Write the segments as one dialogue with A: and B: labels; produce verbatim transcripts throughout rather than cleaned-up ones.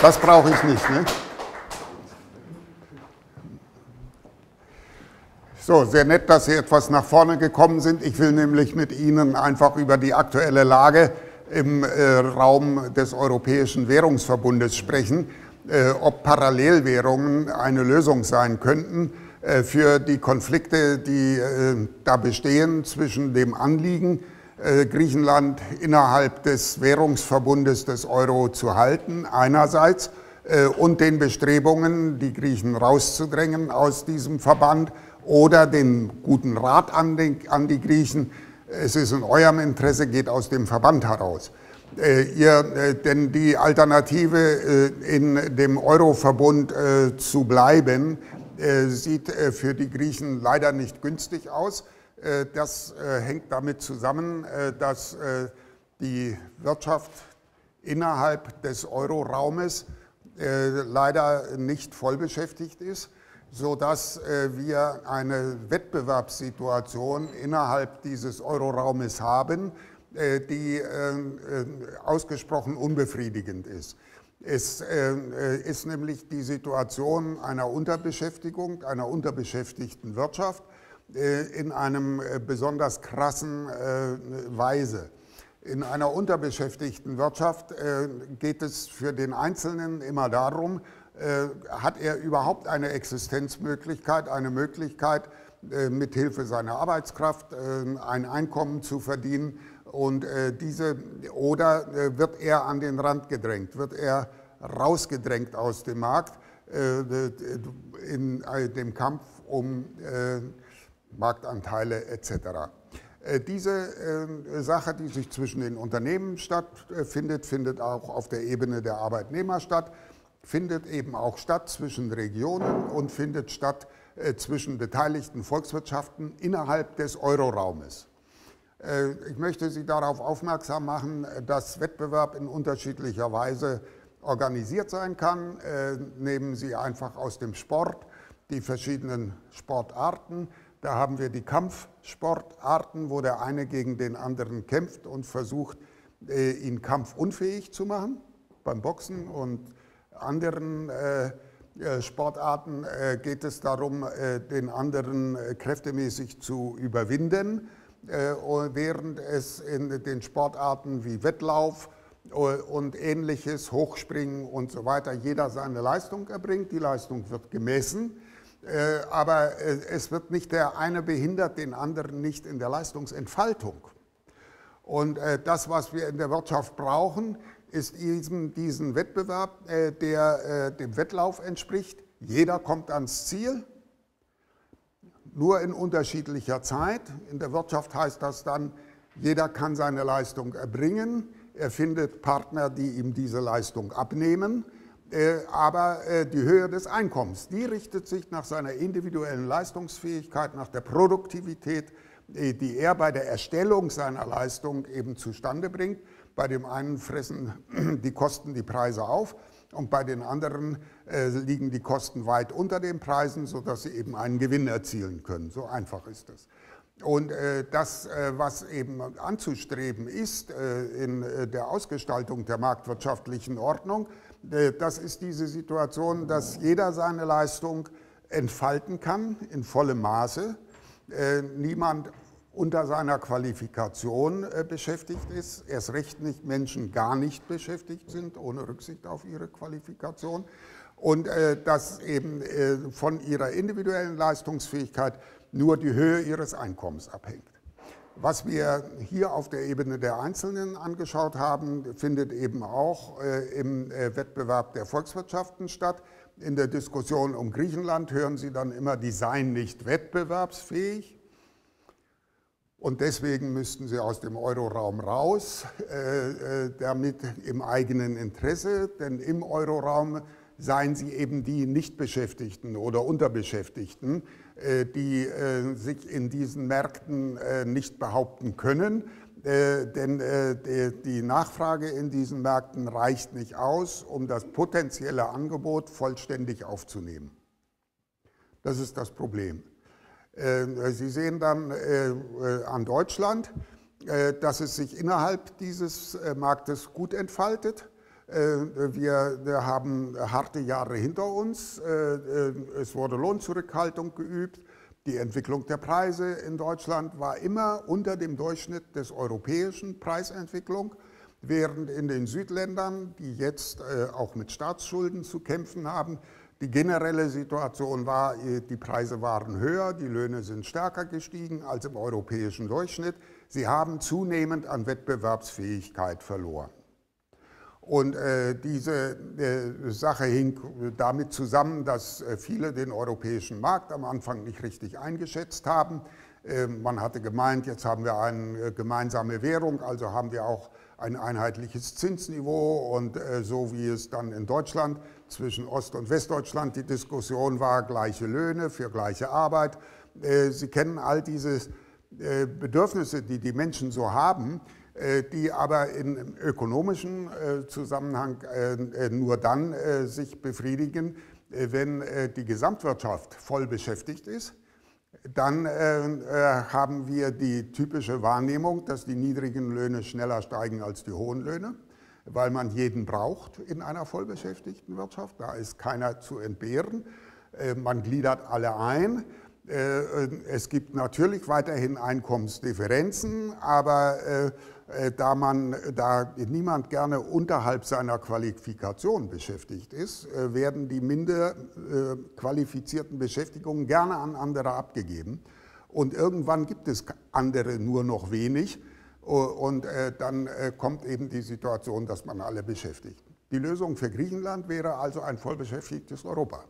A: Das brauche ich nicht, ne? So, sehr nett, dass Sie etwas nach vorne gekommen sind. Ich will nämlich mit Ihnen einfach über die aktuelle Lage im äh, Raum des Europäischen Währungsverbundes sprechen, äh, ob Parallelwährungen eine Lösung sein könnten äh, für die Konflikte, die äh, da bestehen zwischen dem Anliegen, äh, Griechenland innerhalb des Währungsverbundes des Euro zu halten, einerseits, äh, und den Bestrebungen, die Griechen rauszudrängen aus diesem Verband, oder den guten Rat an die, an die Griechen, es ist in eurem Interesse, geht aus dem Verband heraus. Äh, ihr, äh, denn die Alternative, äh, in dem Euro-Verbund äh, zu bleiben, äh, sieht äh, für die Griechen leider nicht günstig aus. Äh, das äh, hängt damit zusammen, äh, dass äh, die Wirtschaft innerhalb des Euro-Raumes äh, leider nicht voll beschäftigt ist, sodass äh, wir eine Wettbewerbssituation innerhalb dieses Euro-Raumes haben, äh, die äh, ausgesprochen unbefriedigend ist. Es äh, ist nämlich die Situation einer Unterbeschäftigung, einer unterbeschäftigten Wirtschaft äh, in einem äh, besonders krassen äh, Weise. In einer unterbeschäftigten Wirtschaft äh, geht es für den Einzelnen immer darum, Äh, hat er überhaupt eine Existenzmöglichkeit, eine Möglichkeit, äh, mithilfe seiner Arbeitskraft äh, ein Einkommen zu verdienen, und äh, diese, oder äh, wird er an den Rand gedrängt, wird er rausgedrängt aus dem Markt äh, in äh, dem Kampf um äh, Marktanteile et cetera. Äh, diese äh, Sache, die sich zwischen den Unternehmen stattfindet, findet auch auf der Ebene der Arbeitnehmer statt, findet eben auch statt zwischen Regionen und findet statt äh, zwischen beteiligten Volkswirtschaften innerhalb des Euroraumes. Äh, ich möchte Sie darauf aufmerksam machen, dass Wettbewerb in unterschiedlicher Weise organisiert sein kann. Äh, nehmen Sie einfach aus dem Sport die verschiedenen Sportarten. Da haben wir die Kampfsportarten, wo der eine gegen den anderen kämpft und versucht, äh, ihn kampfunfähig zu machen, beim Boxen und anderen äh, Sportarten äh, geht es darum, äh, den anderen äh, kräftemäßig zu überwinden, äh, während es in den Sportarten wie Wettlauf äh, und Ähnliches, Hochspringen und so weiter, jeder seine Leistung erbringt. Die Leistung wird gemessen, äh, aber äh, es wird nicht der eine behindert den anderen nicht in der Leistungsentfaltung. Und äh, das, was wir in der Wirtschaft brauchen, ist diesen, diesen Wettbewerb, äh, der äh, dem Wettlauf entspricht. Jeder kommt ans Ziel, nur in unterschiedlicher Zeit. In der Wirtschaft heißt das dann, jeder kann seine Leistung erbringen. Er findet Partner, die ihm diese Leistung abnehmen. Äh, aber äh, die Höhe des Einkommens, die richtet sich nach seiner individuellen Leistungsfähigkeit, nach der Produktivität, äh, die er bei der Erstellung seiner Leistung eben zustande bringt. Bei dem einen fressen die Kosten die Preise auf und bei den anderen äh, liegen die Kosten weit unter den Preisen, sodass sie eben einen Gewinn erzielen können. So einfach ist es. Und äh, das, äh, was eben anzustreben ist äh, in äh, der Ausgestaltung der marktwirtschaftlichen Ordnung, äh, das ist diese Situation, dass jeder seine Leistung entfalten kann in vollem Maße. Äh, niemand unter seiner Qualifikation äh, beschäftigt ist, erst recht nicht Menschen gar nicht beschäftigt sind, ohne Rücksicht auf ihre Qualifikation, und äh, dass eben äh, von ihrer individuellen Leistungsfähigkeit nur die Höhe ihres Einkommens abhängt. Was wir hier auf der Ebene der Einzelnen angeschaut haben, findet eben auch äh, im äh, Wettbewerb der Volkswirtschaften statt. In der Diskussion um Griechenland hören Sie dann immer, die seien nicht wettbewerbsfähig. Und deswegen müssten sie aus dem Euroraum raus, äh, damit im eigenen Interesse, denn im Euroraum seien sie eben die Nichtbeschäftigten oder Unterbeschäftigten, äh, die äh, sich in diesen Märkten äh, nicht behaupten können, äh, denn äh, die, die Nachfrage in diesen Märkten reicht nicht aus, um das potenzielle Angebot vollständig aufzunehmen. Das ist das Problem. Sie sehen dann äh, an Deutschland, äh, dass es sich innerhalb dieses äh, Marktes gut entfaltet. Wir, wir haben harte Jahre hinter uns. Es wurde Lohnzurückhaltung geübt. Die Entwicklung der Preise in Deutschland war immer unter dem Durchschnitt des europäischen Preisentwicklung, während in den Südländern, die jetzt auch mit Staatsschulden zu kämpfen haben, die generelle Situation war, die Preise waren höher, die Löhne sind stärker gestiegen als im europäischen Durchschnitt. Sie haben zunehmend an Wettbewerbsfähigkeit verloren. Und äh, diese äh, Sache hing damit zusammen, dass äh, viele den europäischen Markt am Anfang nicht richtig eingeschätzt haben. Äh, man hatte gemeint, jetzt haben wir eine äh, gemeinsame Währung, also haben wir auch ein einheitliches Zinsniveau. Und äh, so wie es dann in Deutschland zwischen Ost- und Westdeutschland die Diskussion war, gleiche Löhne für gleiche Arbeit. Äh, Sie kennen all diese äh, Bedürfnisse, die die Menschen so haben, die aber im ökonomischen Zusammenhang nur dann sich befriedigen, wenn die Gesamtwirtschaft voll beschäftigt ist. Dann haben wir die typische Wahrnehmung, dass die niedrigen Löhne schneller steigen als die hohen Löhne, weil man jeden braucht in einer vollbeschäftigten Wirtschaft. Da ist keiner zu entbehren. Man gliedert alle ein. Es gibt natürlich weiterhin Einkommensdifferenzen, aber äh, da, man, da niemand gerne unterhalb seiner Qualifikation beschäftigt ist, äh, werden die minder äh, qualifizierten Beschäftigungen gerne an andere abgegeben. Und irgendwann gibt es andere nur noch wenig und äh, dann äh, kommt eben die Situation, dass man alle beschäftigt. Die Lösung für Griechenland wäre also ein vollbeschäftigtes Europa.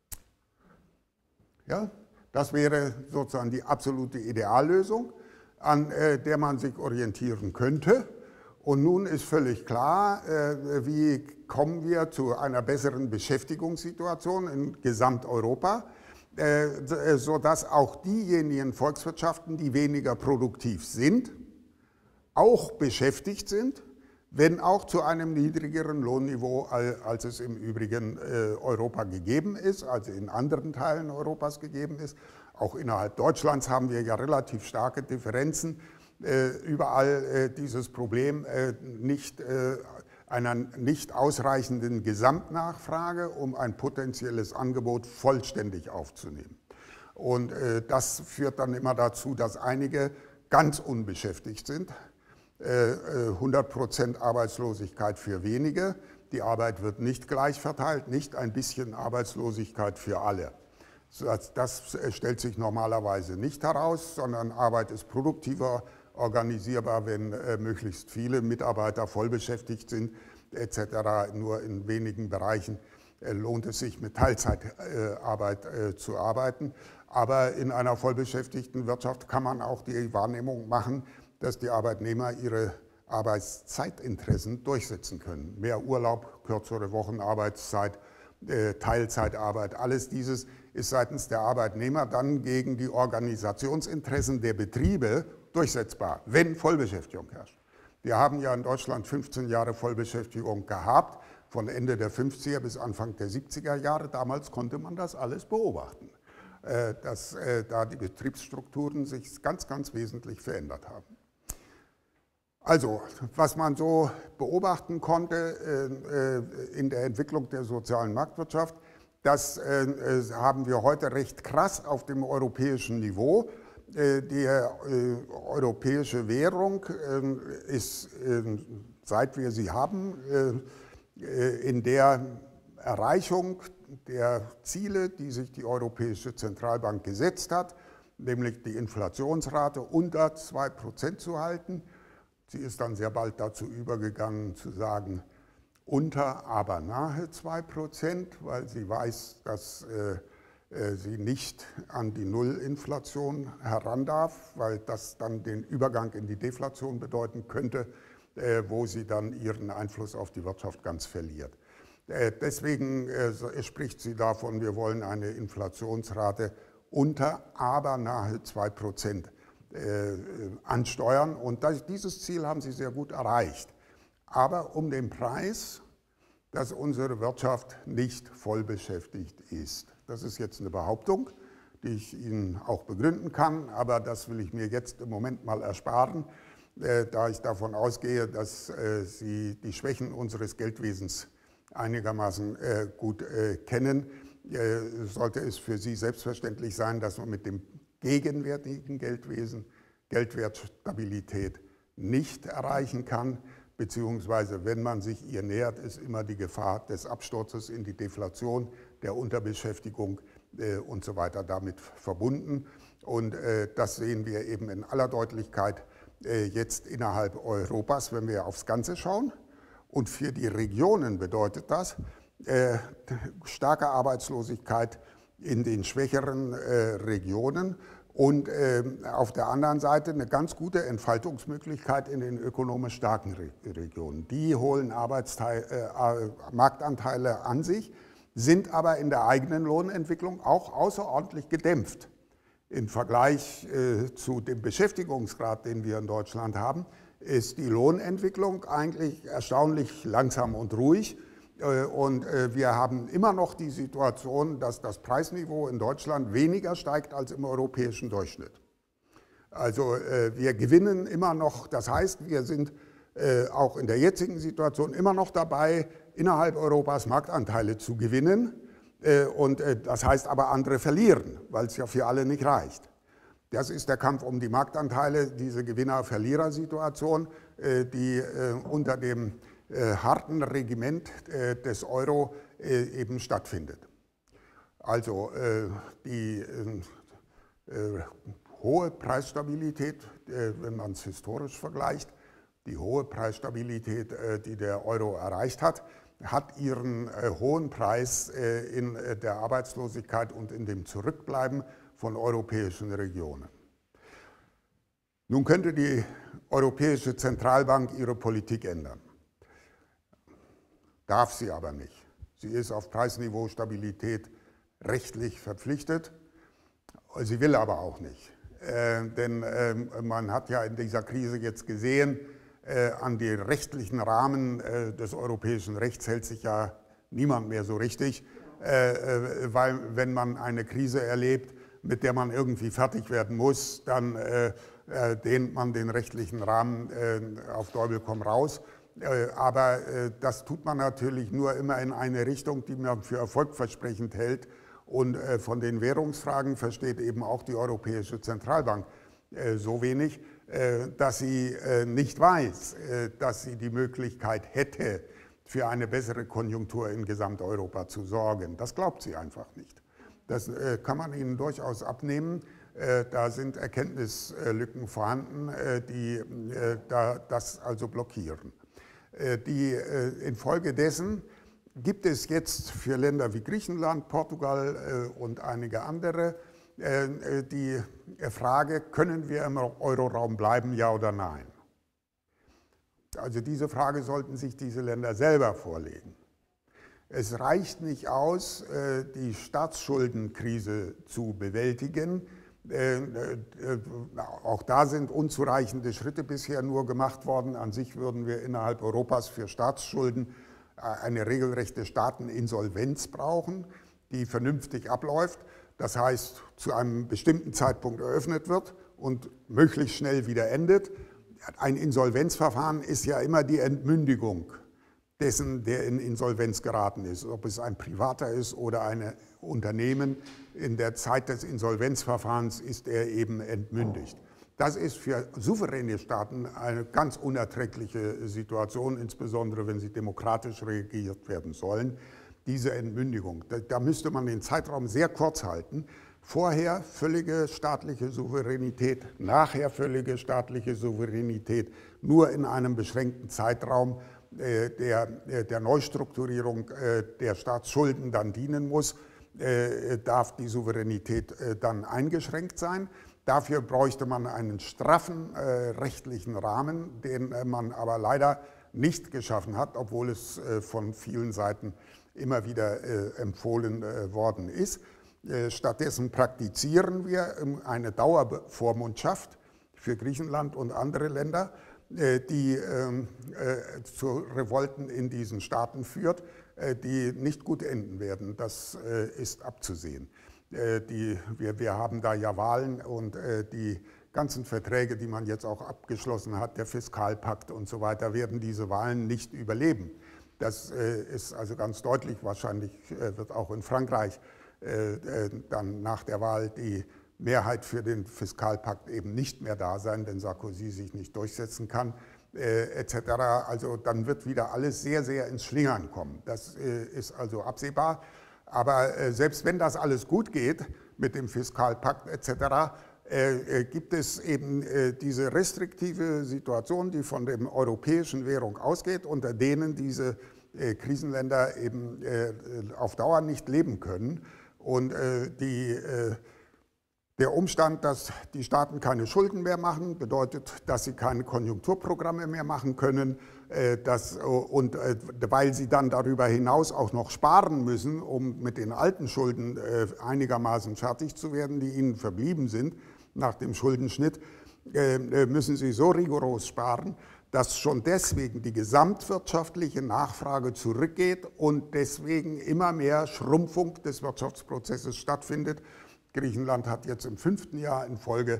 A: Ja? Das wäre sozusagen die absolute Ideallösung, an äh, der man sich orientieren könnte. Und nun ist völlig klar, äh, wie kommen wir zu einer besseren Beschäftigungssituation in Gesamteuropa, äh, sodass auch diejenigen Volkswirtschaften, die weniger produktiv sind, auch beschäftigt sind, wenn auch zu einem niedrigeren Lohnniveau, als es im übrigen Europa gegeben ist, also in anderen Teilen Europas gegeben ist. Auch innerhalb Deutschlands haben wir ja relativ starke Differenzen. Überall dieses Problem nicht, einer nicht ausreichenden Gesamtnachfrage, um ein potenzielles Angebot vollständig aufzunehmen. Und das führt dann immer dazu, dass einige ganz unbeschäftigt sind. hundert Prozent Arbeitslosigkeit für wenige. Die Arbeit wird nicht gleich verteilt, nicht ein bisschen Arbeitslosigkeit für alle. Das stellt sich normalerweise nicht heraus, sondern Arbeit ist produktiver organisierbar, wenn möglichst viele Mitarbeiter vollbeschäftigt sind et cetera. Nur in wenigen Bereichen lohnt es sich, mit Teilzeitarbeit zu arbeiten. Aber in einer vollbeschäftigten Wirtschaft kann man auch die Wahrnehmung machen, dass die Arbeitnehmer ihre Arbeitszeitinteressen durchsetzen können. Mehr Urlaub, kürzere Wochenarbeitszeit, äh, Teilzeitarbeit, alles dieses ist seitens der Arbeitnehmer dann gegen die Organisationsinteressen der Betriebe durchsetzbar, wenn Vollbeschäftigung herrscht. Wir haben ja in Deutschland fünfzehn Jahre Vollbeschäftigung gehabt, von Ende der fünfziger bis Anfang der siebziger Jahre. Damals konnte man das alles beobachten, äh, dass äh, da die Betriebsstrukturen sich ganz, ganz wesentlich verändert haben. Also, was man so beobachten konnte äh, in der Entwicklung der sozialen Marktwirtschaft, das äh, haben wir heute recht krass auf dem europäischen Niveau. Äh, die äh, europäische Währung äh, ist, äh, seit wir sie haben, äh, in der Erreichung der Ziele, die sich die Europäische Zentralbank gesetzt hat, nämlich die Inflationsrate unter zwei Prozent zu halten. Sie ist dann sehr bald dazu übergegangen zu sagen, unter, aber nahe zwei Prozent, weil sie weiß, dass äh, äh, sie nicht an die Nullinflation heran darf, weil das dann den Übergang in die Deflation bedeuten könnte, äh, wo sie dann ihren Einfluss auf die Wirtschaft ganz verliert. Äh, deswegen äh, spricht sie davon, wir wollen eine Inflationsrate unter, aber nahe zwei Prozent. Äh, ansteuern. Und das, dieses Ziel haben sie sehr gut erreicht. Aber um den Preis, dass unsere Wirtschaft nicht voll beschäftigt ist. Das ist jetzt eine Behauptung, die ich Ihnen auch begründen kann, aber das will ich mir jetzt im Moment mal ersparen. da ich davon ausgehe, dass Sie die Schwächen unseres Geldwesens einigermaßen gut kennen, sollte es für Sie selbstverständlich sein, dass man mit dem gegenwärtigen Geldwesen Geldwertstabilität nicht erreichen kann, beziehungsweise wenn man sich ihr nähert, ist immer die Gefahr des Absturzes in die Deflation, der Unterbeschäftigung äh, und so weiter damit verbunden. Und äh, das sehen wir eben in aller Deutlichkeit äh, jetzt innerhalb Europas, wenn wir aufs Ganze schauen. Und für die Regionen bedeutet das äh, starke Arbeitslosigkeit in den schwächeren äh, Regionen und äh, auf der anderen Seite eine ganz gute Entfaltungsmöglichkeit in den ökonomisch starken Re Regionen. Die holen Arbeitsteil, äh, Marktanteile an sich, sind aber in der eigenen Lohnentwicklung auch außerordentlich gedämpft. Im Vergleich äh, zu dem Beschäftigungsgrad, den wir in Deutschland haben, ist die Lohnentwicklung eigentlich erstaunlich langsam und ruhig. Und wir haben immer noch die Situation, dass das Preisniveau in Deutschland weniger steigt als im europäischen Durchschnitt. Also wir gewinnen immer noch, das heißt, wir sind auch in der jetzigen Situation immer noch dabei, innerhalb Europas Marktanteile zu gewinnen. Und das heißt aber, andere verlieren, weil es ja für alle nicht reicht. Das ist der Kampf um die Marktanteile, diese Gewinner-Verlierer-Situation, die unter dem harten Regiment des Euro eben stattfindet. Also die hohe Preisstabilität, wenn man es historisch vergleicht, die hohe Preisstabilität, die der Euro erreicht hat, hat ihren hohen Preis in der Arbeitslosigkeit und in dem Zurückbleiben von europäischen Regionen. Nun könnte die Europäische Zentralbank ihre Politik ändern. Darf sie aber nicht. Sie ist auf Preisniveau-Stabilität rechtlich verpflichtet, sie will aber auch nicht. Äh, denn äh, man hat ja in dieser Krise jetzt gesehen, äh, an die rechtlichen Rahmen äh, des europäischen Rechts hält sich ja niemand mehr so richtig, äh, weil wenn man eine Krise erlebt, mit der man irgendwie fertig werden muss, dann äh, äh, dehnt man den rechtlichen Rahmen äh, auf Teufel komm raus. Äh, aber äh, das tut man natürlich nur immer in eine Richtung, die man für erfolgversprechend hält. Und äh, von den Währungsfragen versteht eben auch die Europäische Zentralbank äh, so wenig, äh, dass sie äh, nicht weiß, äh, dass sie die Möglichkeit hätte, für eine bessere Konjunktur in Gesamteuropa zu sorgen. Das glaubt sie einfach nicht. Das äh, kann man ihnen durchaus abnehmen. Äh, da sind Erkenntnislücken vorhanden, äh, die äh, da, das also blockieren. Äh, die, äh, infolgedessen gibt es jetzt für Länder wie Griechenland, Portugal äh, und einige andere äh, die Frage, können wir im Euroraum bleiben, ja oder nein? Also diese Frage sollten sich diese Länder selber vorlegen. Es reicht nicht aus, die Staatsschuldenkrise zu bewältigen. Auch da sind unzureichende Schritte bisher nur gemacht worden. An sich würden wir innerhalb Europas für Staatsschulden eine regelrechte Staateninsolvenz brauchen, die vernünftig abläuft. Das heißt, zu einem bestimmten Zeitpunkt eröffnet wird und möglichst schnell wieder endet. Ein Insolvenzverfahren ist ja immer die Entmündigung dessen, der in Insolvenz geraten ist, ob es ein Privater ist oder ein Unternehmen. In der Zeit des Insolvenzverfahrens ist er eben entmündigt. Das ist für souveräne Staaten eine ganz unerträgliche Situation, insbesondere wenn sie demokratisch regiert werden sollen, diese Entmündigung. Da, da müsste man den Zeitraum sehr kurz halten. Vorher völlige staatliche Souveränität, nachher völlige staatliche Souveränität, nur in einem beschränkten Zeitraum, äh, der, der Neustrukturierung äh, der Staatsschulden dann dienen muss, äh, darf die Souveränität äh, dann eingeschränkt sein. Dafür bräuchte man einen straffen äh, rechtlichen Rahmen, den äh, man aber leider nicht geschaffen hat, obwohl es äh, von vielen Seiten immer wieder äh, empfohlen äh, worden ist. Stattdessen praktizieren wir eine Dauervormundschaft für Griechenland und andere Länder, die zu Revolten in diesen Staaten führt, die nicht gut enden werden. Das ist abzusehen. Die, wir, wir haben da ja Wahlen und die ganzen Verträge, die man jetzt auch abgeschlossen hat, der Fiskalpakt und so weiter, werden diese Wahlen nicht überleben. Das ist also ganz deutlich. Wahrscheinlich wird auch in Frankreich dann nach der Wahl die Mehrheit für den Fiskalpakt eben nicht mehr da sein, wenn Sarkozy sich nicht durchsetzen kann, et cetera. Also dann wird wieder alles sehr, sehr ins Schlingern kommen. Das ist also absehbar. Aber selbst wenn das alles gut geht mit dem Fiskalpakt et cetera, gibt es eben diese restriktive Situation, die von der europäischen Währung ausgeht, unter denen diese Krisenländer eben auf Dauer nicht leben können. Und die, der Umstand, dass die Staaten keine Schulden mehr machen, bedeutet, dass sie keine Konjunkturprogramme mehr machen können. Dass, und weil sie dann darüber hinaus auch noch sparen müssen, um mit den alten Schulden einigermaßen fertig zu werden, die ihnen verblieben sind nach dem Schuldenschnitt, müssen sie so rigoros sparen, dass schon deswegen die gesamtwirtschaftliche Nachfrage zurückgeht und deswegen immer mehr Schrumpfung des Wirtschaftsprozesses stattfindet. Griechenland hat jetzt im fünften Jahr in Folge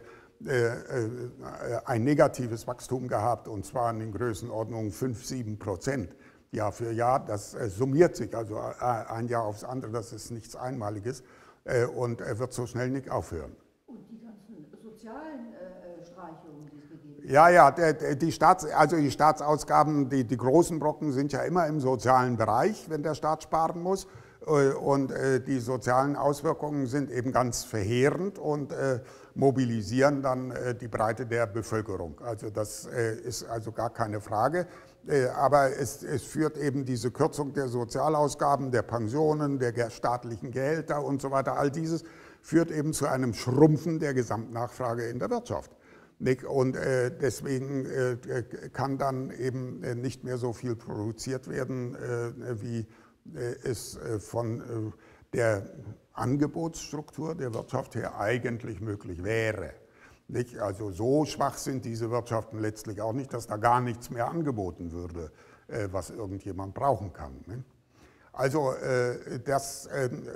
A: ein negatives Wachstum gehabt, und zwar in den Größenordnungen fünf, sieben Prozent Jahr für Jahr. Das summiert sich also ein Jahr aufs andere, das ist nichts Einmaliges und wird so schnell nicht aufhören.
B: Und die ganzen sozialen äh, Streichungen, die es gegeben hat.
A: Ja, ja, der, die, Staats, also die Staatsausgaben, die, die großen Brocken sind ja immer im sozialen Bereich, wenn der Staat sparen muss. Und äh, die sozialen Auswirkungen sind eben ganz verheerend und äh, mobilisieren dann äh, die Breite der Bevölkerung. Also das äh, ist also gar keine Frage. Äh, aber es, es führt eben diese Kürzung der Sozialausgaben, der Pensionen, der staatlichen Gehälter und so weiter, all dieses führt eben zu einem Schrumpfen der Gesamtnachfrage in der Wirtschaft. Und äh, deswegen äh, kann dann eben nicht mehr so viel produziert werden, äh, wie es von der Angebotsstruktur der Wirtschaft her eigentlich möglich wäre. Nicht? Also so schwach sind diese Wirtschaften letztlich auch nicht, dass da gar nichts mehr angeboten würde, was irgendjemand brauchen kann. Nicht? Also das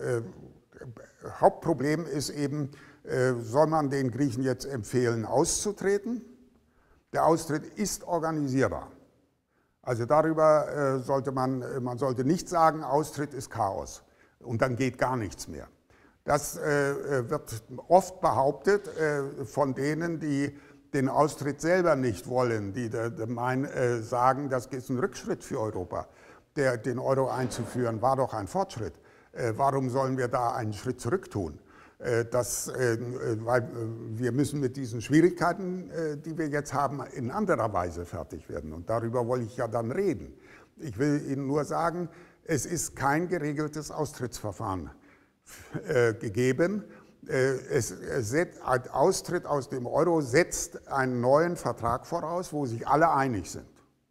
A: Hauptproblem ist eben, soll man den Griechen jetzt empfehlen, auszutreten? Der Austritt ist organisierbar. Also darüber äh, sollte man, man sollte nicht sagen, Austritt ist Chaos und dann geht gar nichts mehr. Das äh, wird oft behauptet äh, von denen, die den Austritt selber nicht wollen, die de, de mein, äh, sagen, das ist ein Rückschritt für Europa. Der, den Euro einzuführen, war doch ein Fortschritt. Äh, warum sollen wir da einen Schritt zurück tun? Das, weil wir müssen mit diesen Schwierigkeiten, die wir jetzt haben, in anderer Weise fertig werden. Und darüber wollte ich ja dann reden. Ich will Ihnen nur sagen, es ist kein geregeltes Austrittsverfahren gegeben. Es, ein Austritt aus dem Euro setzt einen neuen Vertrag voraus, wo sich alle einig sind.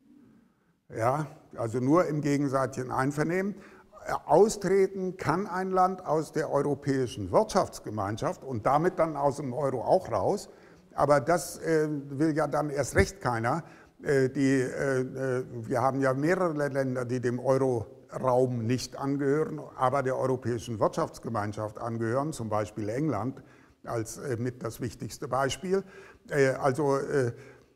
A: Ja, also nur im gegenseitigen Einvernehmen. Austreten kann ein Land aus der europäischen Wirtschaftsgemeinschaft und damit dann aus dem Euro auch raus, aber das äh, will ja dann erst recht keiner. Äh, die, äh, wir haben ja mehrere Länder, die dem Euro-Raum nicht angehören, aber der europäischen Wirtschaftsgemeinschaft angehören, zum Beispiel England als äh, mit das wichtigste Beispiel. Äh, also äh,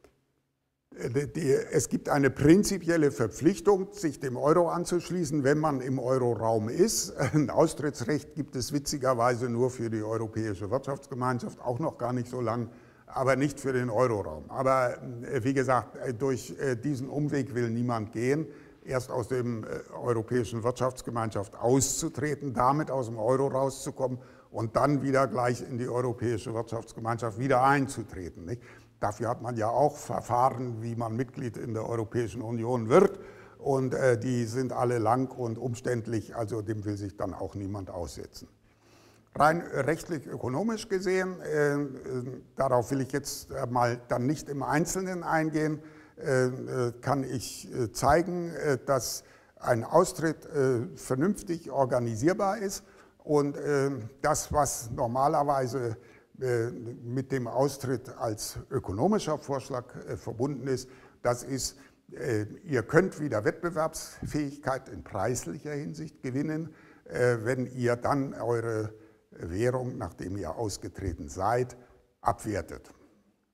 A: Die, es gibt eine prinzipielle Verpflichtung, sich dem Euro anzuschließen, wenn man im Euro-Raum ist. Ein Austrittsrecht gibt es witzigerweise nur für die Europäische Wirtschaftsgemeinschaft, auch noch gar nicht so lang, aber nicht für den Euro-Raum. Aber wie gesagt, durch diesen Umweg will niemand gehen, erst aus der Europäischen Wirtschaftsgemeinschaft auszutreten, damit aus dem Euro rauszukommen und dann wieder gleich in die Europäische Wirtschaftsgemeinschaft wieder einzutreten. Nicht? Dafür hat man ja auch Verfahren, wie man Mitglied in der Europäischen Union wird. Und äh, die sind alle lang und umständlich, also dem will sich dann auch niemand aussetzen. Rein rechtlich ökonomisch gesehen, äh, äh, darauf will ich jetzt mal dann nicht im Einzelnen eingehen, äh, kann ich äh, zeigen, äh, dass ein Austritt äh, vernünftig organisierbar ist und äh, das, was normalerweise mit dem Austritt als ökonomischer Vorschlag äh, verbunden ist, das ist, äh, ihr könnt wieder Wettbewerbsfähigkeit in preislicher Hinsicht gewinnen, äh, wenn ihr dann eure Währung, nachdem ihr ausgetreten seid, abwertet.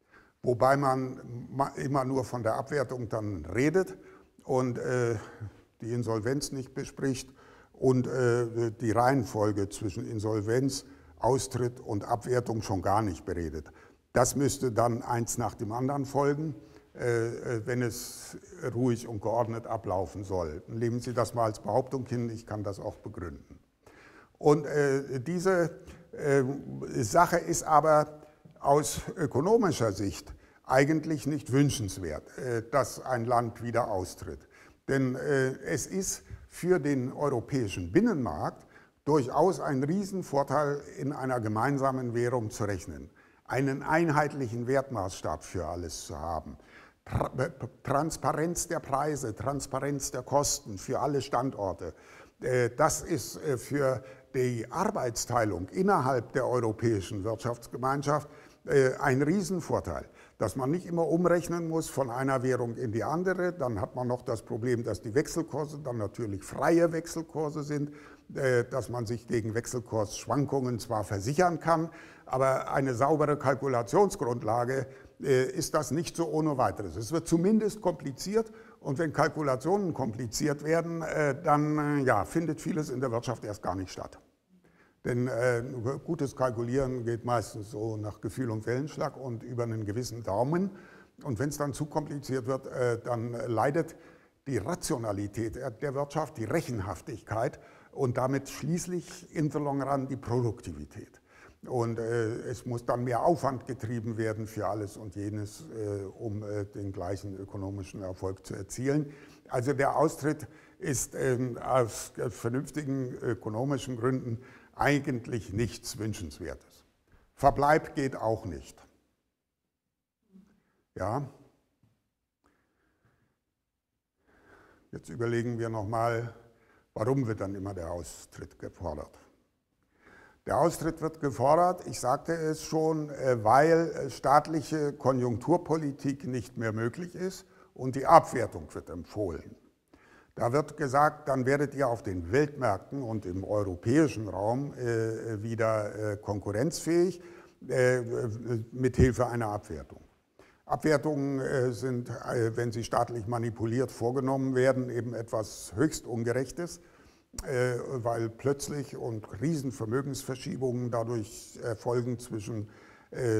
A: wobei man immer nur von der Abwertung dann redet und äh, die Insolvenz nicht bespricht und äh, die Reihenfolge zwischen Insolvenz, Austritt und Abwertung schon gar nicht beredet. Das müsste dann eins nach dem anderen folgen, äh, wenn es ruhig und geordnet ablaufen soll. Nehmen Sie das mal als Behauptung hin, ich kann das auch begründen. Und äh, diese äh, Sache ist aber aus ökonomischer Sicht eigentlich nicht wünschenswert, äh, dass ein Land wieder austritt. Denn äh, es ist für den europäischen Binnenmarkt durchaus ein Riesenvorteil, in einer gemeinsamen Währung zu rechnen, einen einheitlichen Wertmaßstab für alles zu haben, Tra Transparenz der Preise, Transparenz der Kosten für alle Standorte. Äh, das ist äh, für die Arbeitsteilung innerhalb der europäischen Wirtschaftsgemeinschaft äh, ein Riesenvorteil, dass man nicht immer umrechnen muss von einer Währung in die andere. Dann hat man noch das Problem, dass die Wechselkurse dann natürlich freie Wechselkurse sind, äh, dass man sich gegen Wechselkursschwankungen zwar versichern kann, aber eine saubere Kalkulationsgrundlage äh, ist das nicht so ohne weiteres. Es wird zumindest kompliziert und wenn Kalkulationen kompliziert werden, äh, dann äh, ja, findet vieles in der Wirtschaft erst gar nicht statt. Denn äh, gutes Kalkulieren geht meistens so nach Gefühl und Wellenschlag und über einen gewissen Daumen. Und wenn es dann zu kompliziert wird, äh, dann leidet die Rationalität der Wirtschaft, die Rechenhaftigkeit und damit schließlich in the long run die Produktivität. Und äh, es muss dann mehr Aufwand getrieben werden für alles und jenes, äh, um äh, den gleichen ökonomischen Erfolg zu erzielen. Also der Austritt ist äh, aus vernünftigen ökonomischen Gründen eigentlich nichts Wünschenswertes. Verbleib geht auch nicht. Ja. Jetzt überlegen wir nochmal, warum wird dann immer der Austritt gefordert? Der Austritt wird gefordert, ich sagte es schon, weil staatliche Konjunkturpolitik nicht mehr möglich ist und die Abwertung wird empfohlen. Da wird gesagt, dann werdet ihr auf den Weltmärkten und im europäischen Raum äh, wieder äh, konkurrenzfähig äh, mit Hilfe einer Abwertung. Abwertungen äh, sind, äh, wenn sie staatlich manipuliert vorgenommen werden, eben etwas höchst Ungerechtes, äh, weil plötzlich und Riesenvermögensverschiebungen dadurch erfolgen zwischen äh,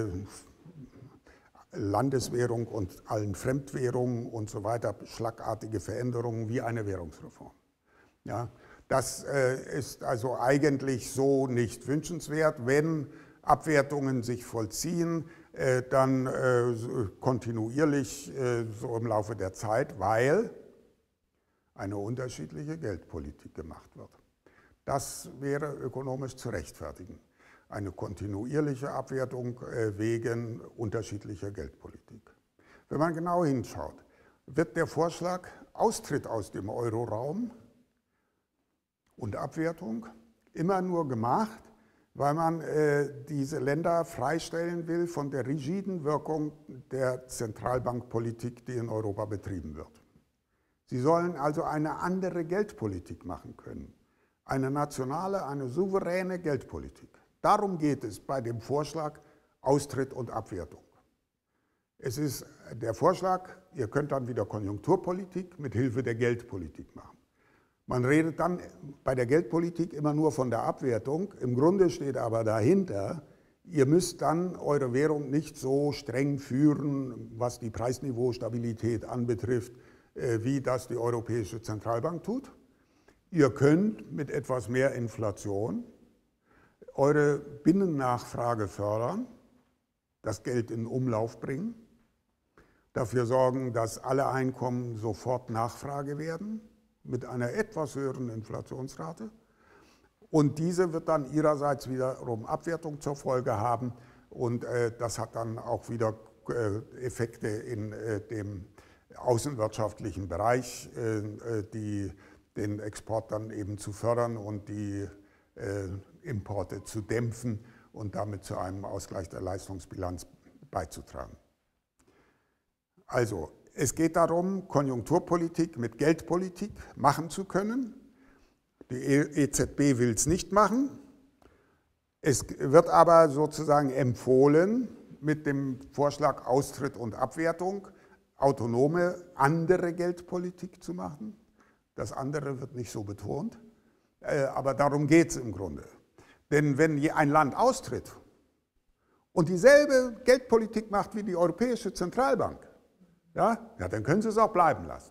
A: Landeswährung und allen Fremdwährungen und so weiter, schlagartige Veränderungen wie eine Währungsreform. Ja, das äh, ist also eigentlich so nicht wünschenswert. Wenn Abwertungen sich vollziehen, äh, dann äh, kontinuierlich äh, so im Laufe der Zeit, weil eine unterschiedliche Geldpolitik gemacht wird. Das wäre ökonomisch zu rechtfertigen. Eine kontinuierliche Abwertung wegen unterschiedlicher Geldpolitik. Wenn man genau hinschaut, wird der Vorschlag Austritt aus dem Euroraum und Abwertung immer nur gemacht, weil man äh, diese Länder freistellen will von der rigiden Wirkung der Zentralbankpolitik, die in Europa betrieben wird. Sie sollen also eine andere Geldpolitik machen können, eine nationale, eine souveräne Geldpolitik. Darum geht es bei dem Vorschlag Austritt und Abwertung. Es ist der Vorschlag, ihr könnt dann wieder Konjunkturpolitik mit Hilfe der Geldpolitik machen. Man redet dann bei der Geldpolitik immer nur von der Abwertung. Im Grunde steht aber dahinter, ihr müsst dann eure Währung nicht so streng führen, was die Preisniveaustabilität anbetrifft, wie das die Europäische Zentralbank tut. Ihr könnt mit etwas mehr Inflation eure Binnennachfrage fördern, das Geld in Umlauf bringen, dafür sorgen, dass alle Einkommen sofort Nachfrage werden, mit einer etwas höheren Inflationsrate. Und diese wird dann ihrerseits wiederum Abwertung zur Folge haben. Und äh, das hat dann auch wieder äh, Effekte in äh, dem außenwirtschaftlichen Bereich, äh, die den Export dann eben zu fördern und die äh, Importe zu dämpfen und damit zu einem Ausgleich der Leistungsbilanz beizutragen. Also, es geht darum, Konjunkturpolitik mit Geldpolitik machen zu können. Die E Z B will es nicht machen. Es wird aber sozusagen empfohlen, mit dem Vorschlag Austritt und Abwertung, autonome, andere Geldpolitik zu machen. Das andere wird nicht so betont, aber darum geht es im Grunde. Denn wenn ein Land austritt und dieselbe Geldpolitik macht wie die Europäische Zentralbank, ja, ja, dann können Sie es auch bleiben lassen.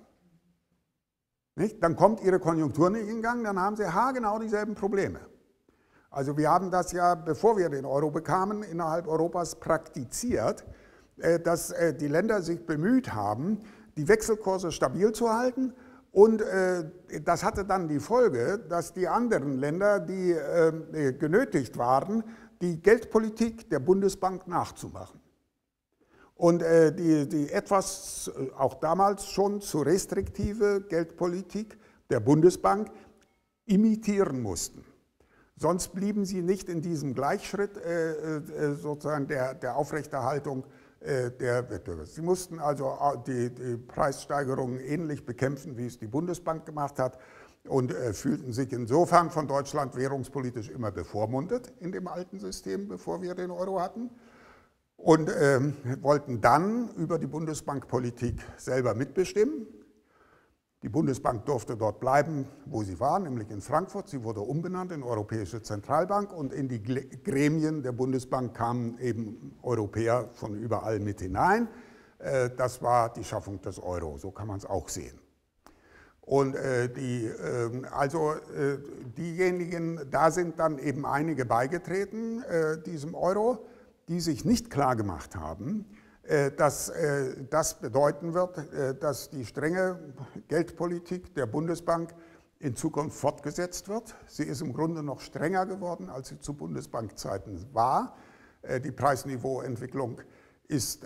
A: Nicht? Dann kommt Ihre Konjunktur nicht in Gang, dann haben Sie haargenau dieselben Probleme. Also wir haben das ja, bevor wir den Euro bekamen, innerhalb Europas praktiziert, dass die Länder sich bemüht haben, die Wechselkurse stabil zu halten. Und das hatte dann die Folge, dass die anderen Länder, die genötigt waren, die Geldpolitik der Bundesbank nachzumachen. Und äh, die, die etwas, auch damals schon zu restriktive Geldpolitik der Bundesbank imitieren mussten. Sonst blieben sie nicht in diesem Gleichschritt äh, äh, sozusagen der, der Aufrechterhaltung äh, der Wettbewerb. Sie mussten also die, die Preissteigerungen ähnlich bekämpfen, wie es die Bundesbank gemacht hat, und äh, fühlten sich insofern von Deutschland währungspolitisch immer bevormundet in dem alten System, bevor wir den Euro hatten. Und äh, wollten dann über die Bundesbankpolitik selber mitbestimmen. Die Bundesbank durfte dort bleiben, wo sie war, nämlich in Frankfurt. Sie wurde umbenannt in Europäische Zentralbank und in die Gremien der Bundesbank kamen eben Europäer von überall mit hinein. Äh, das war die Schaffung des Euro, so kann man es auch sehen. Und äh, die, äh, also äh, diejenigen, da sind dann eben einige beigetreten, äh, diesem Euro, die sich nicht klar gemacht haben, dass das bedeuten wird, dass die strenge Geldpolitik der Bundesbank in Zukunft fortgesetzt wird. Sie ist im Grunde noch strenger geworden, als sie zu Bundesbankzeiten war. Die Preisniveauentwicklung ist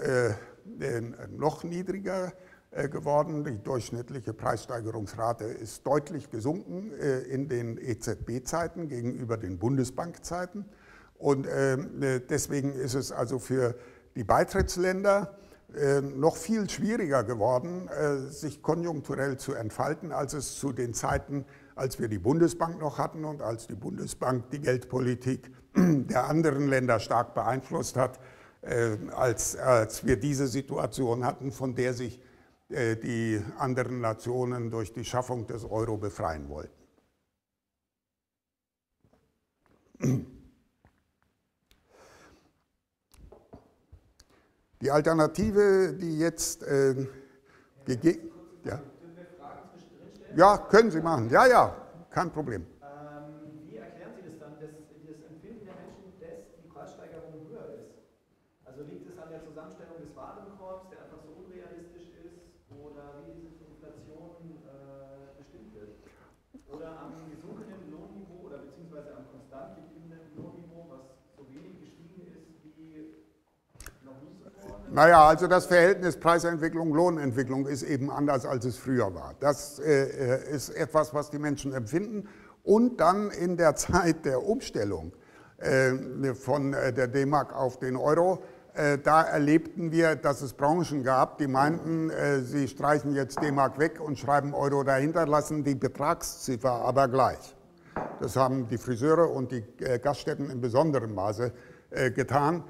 A: noch niedriger geworden. Die durchschnittliche Preissteigerungsrate ist deutlich gesunken in den E Z B-Zeiten gegenüber den Bundesbankzeiten. Und äh, deswegen ist es also für die Beitrittsländer äh, noch viel schwieriger geworden, äh, sich konjunkturell zu entfalten, als es zu den Zeiten, als wir die Bundesbank noch hatten und als die Bundesbank die Geldpolitik der anderen Länder stark beeinflusst hat, äh, als, als wir diese Situation hatten, von der sich äh, die anderen Nationen durch die Schaffung des Euro befreien wollten. Die Alternative, die jetzt äh, gegeben... Ja. ja, können Sie machen. Ja, ja, kein Problem.
C: Ähm, wie erklären Sie das dann, dass das Empfinden der Menschen, dass die Preissteigerung höher ist? Also liegt es an der Zusammenstellung des Warenkorbs, der einfach so unrealistisch ist, oder wie diese Inflation äh, bestimmt wird? Oder am gesunkenen Lohnniveau oder beziehungsweise am konstant gebliebenen Lohnniveau, was so wenig gestiegen ist wie noch nie zuvor?
A: Naja, also das Verhältnis Preisentwicklung-Lohnentwicklung ist eben anders, als es früher war. Das äh, ist etwas, was die Menschen empfinden. Und dann in der Zeit der Umstellung äh, von der D-Mark auf den Euro, äh, da erlebten wir, dass es Branchen gab, die meinten, äh, sie streichen jetzt D-Mark weg und schreiben Euro dahinter, lassen die Betragsziffer aber gleich. Das haben die Friseure und die äh, Gaststätten in besonderem Maße äh, getan.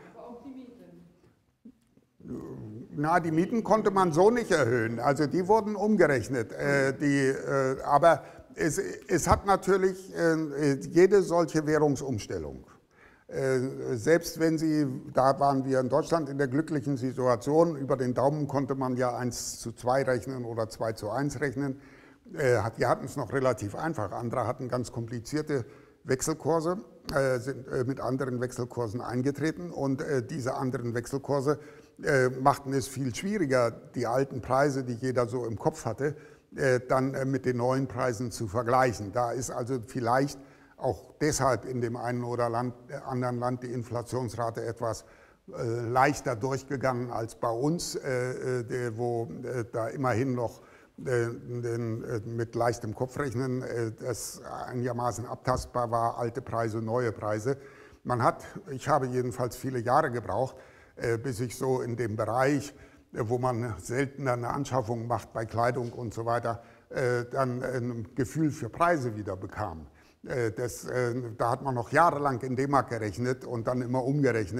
A: Na, die Mieten konnte man so nicht erhöhen, also die wurden umgerechnet. Äh, die, äh, aber es, es hat natürlich äh, jede solche Währungsumstellung, äh, selbst wenn sie, da waren wir in Deutschland in der glücklichen Situation, über den Daumen konnte man ja eins zu zwei rechnen oder zwei zu eins rechnen. Äh, wir hatten es noch relativ einfach, andere hatten ganz komplizierte Wechselkurse, äh, sind äh, mit anderen Wechselkursen eingetreten und äh, diese anderen Wechselkurse Äh, machten es viel schwieriger, die alten Preise, die jeder so im Kopf hatte, äh, dann äh, mit den neuen Preisen zu vergleichen. Da ist also vielleicht auch deshalb in dem einen oder Land, äh, anderen Land die Inflationsrate etwas äh, leichter durchgegangen als bei uns, äh, äh, wo äh, da immerhin noch äh, den, äh, mit leichtem Kopfrechnen äh, das einigermaßen abtastbar war, alte Preise, neue Preise. Man hat, ich habe jedenfalls viele Jahre gebraucht, bis ich so in dem Bereich, wo man seltener eine Anschaffung macht bei Kleidung und so weiter, dann ein Gefühl für Preise wieder bekam. Das, da hat man noch jahrelang in D-Mark gerechnet und dann immer umgerechnet.